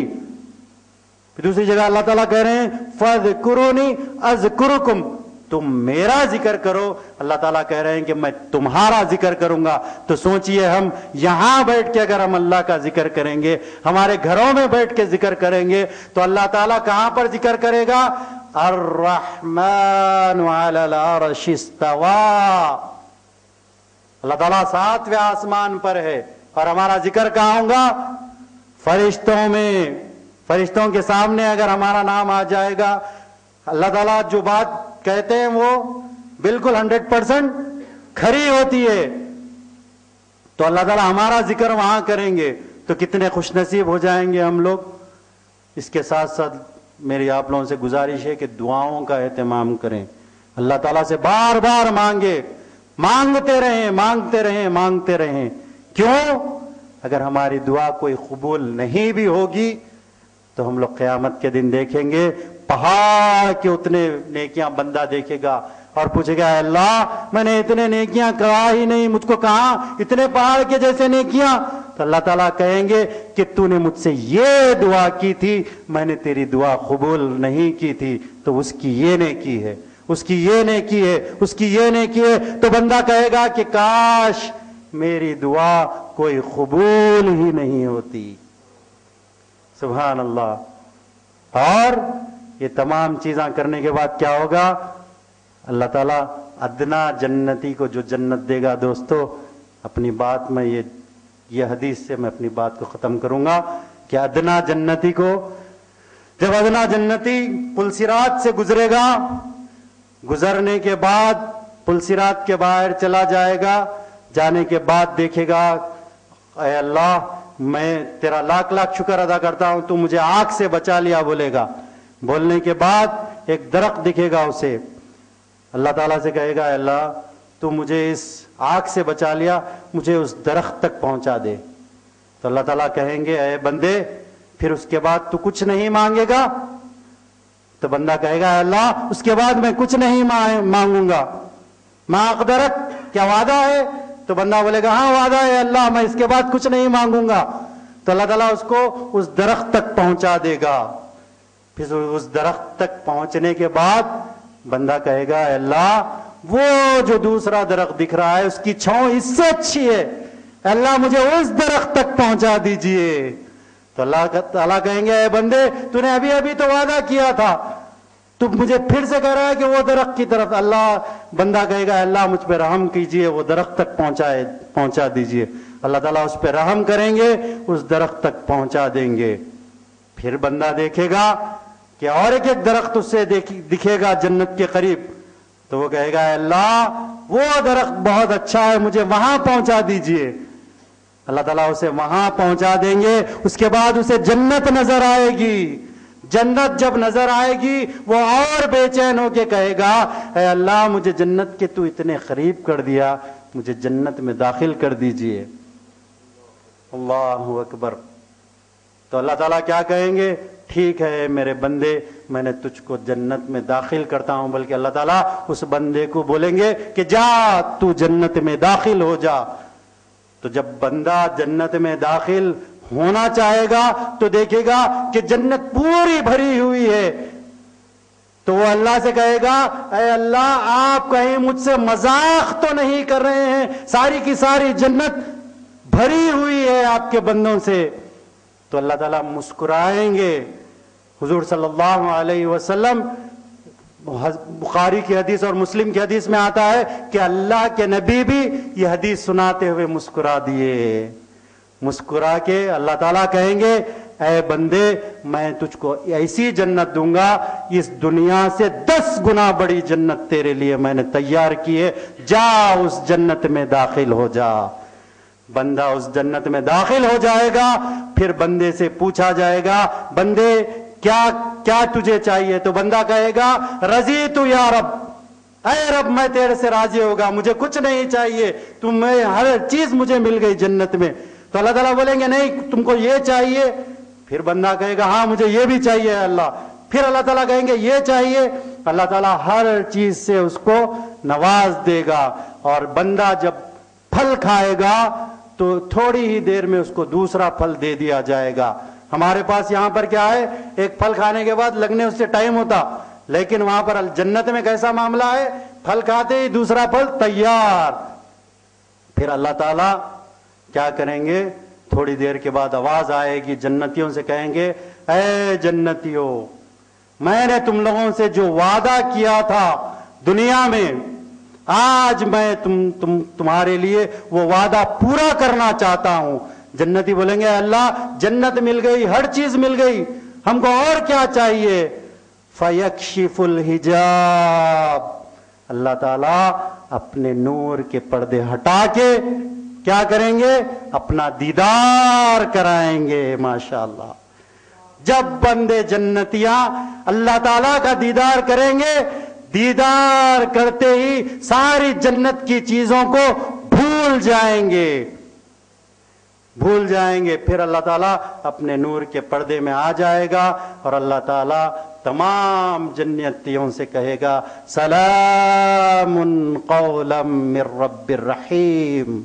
دوسری جگہ اللہ تعالیٰ کہہ رہے ہیں فَاذْكُرُونِي أَذْكُرُكُمْ، تم میرا ذکر کرو، اللہ تعالیٰ کہہ رہے ہیں کہ میں تمہارا ذکر کروں گا۔ تو سوچئے ہم یہاں بیٹھ کے اگر ہم اللہ کا ذکر کریں گے، ہمارے گھروں میں بیٹھ کے ذکر کریں گے، تو اللہ تعالیٰ کہاں پر ذکر کرے گا؟ الرحمن علی العرش استوى، اللہ تعالیٰ ساتویں آسمان پر ہے، اور ہمارا ذکر کہاں ہوگا؟ فرشتوں میں۔ فرشتوں کے سامنے اگر ہمارا نام آ جائے گا، اللہ تعالیٰ جو بات کہتے ہیں وہ بالکل ہنڈریڈ پرسنٹ کھری ہوتی ہے، تو اللہ تعالیٰ ہمارا ذکر وہاں کریں گے تو کتنے خوش نصیب ہو جائیں گے ہم لوگ۔ اس کے ساتھ ساتھ میری آپ لوگوں سے گزارش ہے کہ دعاؤں کا اہتمام کریں، اللہ تعالیٰ سے بار بار مانگے، مانگتے رہیں مانگتے رہیں مانگتے رہیں۔ کیوں؟ اگر ہماری دعا کوئی قبول نہیں بھی ہوگی تو ہم لوگ قیامت کے دن دیکھیں گے پہاڑ کے اتنے نیکیاں بندہ دیکھے گا اور پوچھے گا اے اللہ میں نے اتنے نیکیاں کرا ہی نہیں، مجھ کو کہاں اتنے پہاڑ کے جیسے نیکیاں؟ تو اللہ تعالیٰ کہیں گے کہ تو نے مجھ سے یہ دعا کی تھی، میں نے تیری دعا قبول نہیں کی تھی، تو اس کی یہ نیکی ہے، اس کی یہ نیکی ہے، اس کی یہ نیکی ہے۔ تو بندہ کہے گا کہ کاش मेरी दुआ कोई कबूल ही नहीं होती। सुभान अल्लाह। और ये तमाम चीज़ें करने के बाद क्या होगा? अल्लाह ताला अदना जन्नती को जो जन्नत देगा। दोस्तों, अपनी बात में ये ये हदीस से मैं अपनी बात को ख़त्म करूंगा कि अदना जन्नती को, जब अदना जन्नती पुलसिरात से गुजरेगा, गुजरने के बाद पुलसिरात के बाहर चला जाएगा, जाने के बाद देखेगा, ऐ अल्लाह मैं तेरा लाख लाख शुक्र अदा करता हूं, तू मुझे आग से बचा लिया बोलेगा। बोलने के बाद एक दरख्त दिखेगा उसे, अल्लाह ताला से कहेगा, अल्लाह तू मुझे इस आग से बचा लिया, मुझे उस दरख्त तक पहुंचा दे। तो अल्लाह ताला कहेंगे, ऐ बंदे फिर उसके बाद तू कुछ नहीं मांगेगा? तो बंदा कहेगा, अल्लाह उसके बाद मैं कुछ नहीं मांगूंगा। मां अक़दरक, क्या वादा है? तो बंदा बोलेगा, हाँ वादा है अल्लाह, मैं इसके बाद कुछ नहीं मांगूंगा। तो अल्लाह ताला उसको उस दरख्त तक पहुंचा देगा। फिर उस दरख्त तक पहुंचने के बाद बंदा कहेगा, अल्लाह वो जो दूसरा दरख्त दिख रहा है उसकी छांव इससे अच्छी है, अल्लाह मुझे उस दरख्त तक पहुंचा दीजिए। तो अल्लाह ताला कहेंगे, ऐ बंदे तूने अभी अभी तो वादा किया था, तू मुझे फिर से कह रहा है कि वो दरख्त की तरफ। अल्लाह बंदा कहेगा, अल्लाह मुझ पे रहम कीजिए, वो दरख्त तक पहुंचाए पहुंचा दीजिए। अल्लाह ताला उस पे रहम करेंगे, उस दरख्त तक पहुंचा देंगे। फिर बंदा देखेगा कि और एक एक दरख्त उससे दिखेगा जन्नत के करीब, तो वो कहेगा, अल्लाह वो दरख्त बहुत अच्छा है, मुझे वहां पहुंचा दीजिए। अल्लाह ताला उसे वहां पहुंचा देंगे। उसके बाद उसे जन्नत नजर आएगी। जन्नत जब नजर आएगी वो और बेचैन होके कहेगा, ऐ अल्लाह मुझे जन्नत के तू इतने करीब कर दिया, मुझे जन्नत में दाखिल कर दीजिए। अल्लाहु अकबर। तो अल्लाह ताला क्या कहेंगे? ठीक है मेरे बंदे, मैंने तुझको जन्नत में दाखिल करता हूं। बल्कि अल्लाह ताला उस बंदे को बोलेंगे कि जा तू जन्नत में दाखिल हो जा। तो जब बंदा जन्नत में दाखिल होना चाहेगा तो देखेगा कि जन्नत पूरी भरी हुई है, तो वो अल्लाह से कहेगा, ऐ अल्लाह आप कहीं मुझसे मजाक तो नहीं कर रहे हैं, सारी की सारी जन्नत भरी हुई है आपके बंदों से। तो अल्लाह ताला मुस्कुराएंगे। हुजूर सल्लल्लाहु अलैहि वसल्लम, बुखारी की हदीस और मुस्लिम की हदीस में आता है कि अल्लाह के नबी भी यह हदीस सुनाते हुए मुस्कुरा दिए। मुस्कुरा के अल्लाह ताला कहेंगे, ऐ बंदे मैं तुझको ऐसी जन्नत दूंगा, इस दुनिया से दस गुना बड़ी जन्नत तेरे लिए मैंने तैयार की है, जा उस जन्नत में दाखिल हो जा। बंदा उस जन्नत में दाखिल हो जाएगा। फिर बंदे से पूछा जाएगा, बंदे क्या क्या तुझे चाहिए? तो बंदा कहेगा, रजी तू या रब, ऐ रब मैं तेरे से राजी होगा, मुझे कुछ नहीं चाहिए, तुम्हें हर चीज मुझे मिल गई जन्नत में। तो अल्लाह ताला बोलेंगे, नहीं तुमको ये चाहिए? फिर बंदा कहेगा, हाँ मुझे ये भी चाहिए अल्लाह। फिर अल्लाह ताला कहेंगे, ये चाहिए? अल्लाह ताला हर चीज से उसको नवाज देगा। और बंदा जब फल खाएगा तो थोड़ी ही देर में उसको दूसरा फल दे दिया जाएगा। हमारे पास यहां पर क्या है, एक फल खाने के बाद लगने उससे टाइम होता, लेकिन वहां पर जन्नत में कैसा मामला है, फल खाते ही दूसरा फल तैयार। फिर अल्लाह ताला क्या करेंगे, थोड़ी देर के बाद आवाज आएगी, जन्नतियों से कहेंगे, ऐ जन्नतियों मैंने तुम लोगों से जो वादा किया था दुनिया में, आज मैं तुम तुम तुम्हारे लिए वो वादा पूरा करना चाहता हूं। जन्नती बोलेंगे, अल्लाह जन्नत मिल गई, हर चीज मिल गई, हमको और क्या चाहिए? फयक्शिफुल हिजाब, अल्लाह ताला अपने नूर के पर्दे हटा के क्या करेंगे, अपना दीदार कराएंगे। माशाअल्लाह, जब बंदे जन्नतियां अल्लाह ताला का दीदार करेंगे, दीदार करते ही सारी जन्नत की चीजों को भूल जाएंगे भूल जाएंगे फिर अल्लाह ताला अपने नूर के पर्दे में आ जाएगा और अल्लाह ताला तमाम जन्नतियों से कहेगा, सलामुन कौलम मिर रब्बिर रहीम,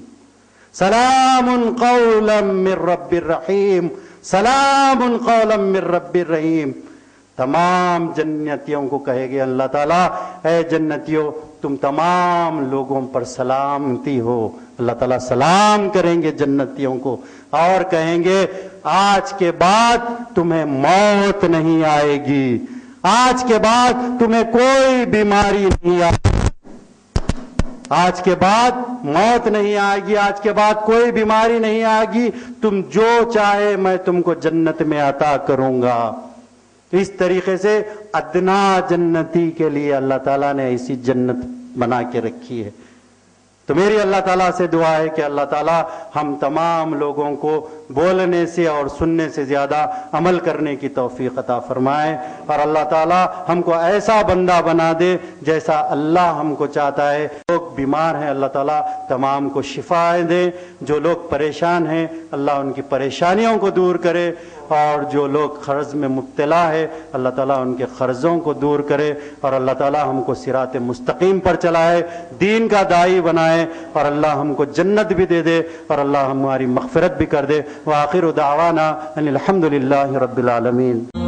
सलामुन कौलम मिर रब्बिर रहीम, सलामुन कौलम मिर रब्बिर रहीम। तमाम जन्नतियों को कहेंगे अल्लाह ताला, ए जन्नतियों तुम तमाम लोगों पर सलामती हो। अल्लाह ताला सलाम करेंगे जन्नतियों को और कहेंगे आज के बाद तुम्हें मौत नहीं आएगी, आज के बाद तुम्हें कोई बीमारी नहीं आएगी, आज के बाद मौत नहीं आएगी, आज के बाद कोई बीमारी नहीं आएगी, तुम जो चाहे मैं तुमको जन्नत में अता करूंगा। इस तरीके से अदना जन्नती के लिए अल्लाह ताला ने ऐसी जन्नत बना के रखी है। तो मेरी अल्लाह ताला से दुआ है कि अल्लाह ताला हम तमाम लोगों को बोलने से और सुनने से ज़्यादा अमल करने की तौफीक अता फरमाए और अल्लाह ताला हमको ऐसा बंदा बना दे जैसा अल्लाह हमको चाहता है। लोग बीमार हैं अल्लाह ताला तमाम को शिफाएं दे, जो लोग परेशान हैं अल्लाह उनकी परेशानियों को दूर करे और जो लोग कर्ज में मुब्तला है अल्लाह ताला उनके कर्जों को दूर करे और अल्लाह ताला हमको सिरात मुस्तकीम पर चलाए, दीन का दाई बनाए और अल्लाह हमको जन्नत भी दे दे और अल्लाह हमारी मग़फ़िरत भी कर दे। व आखिर दावाना अनिल हम्दुलिल्लाहि रब्बिल आलमीन।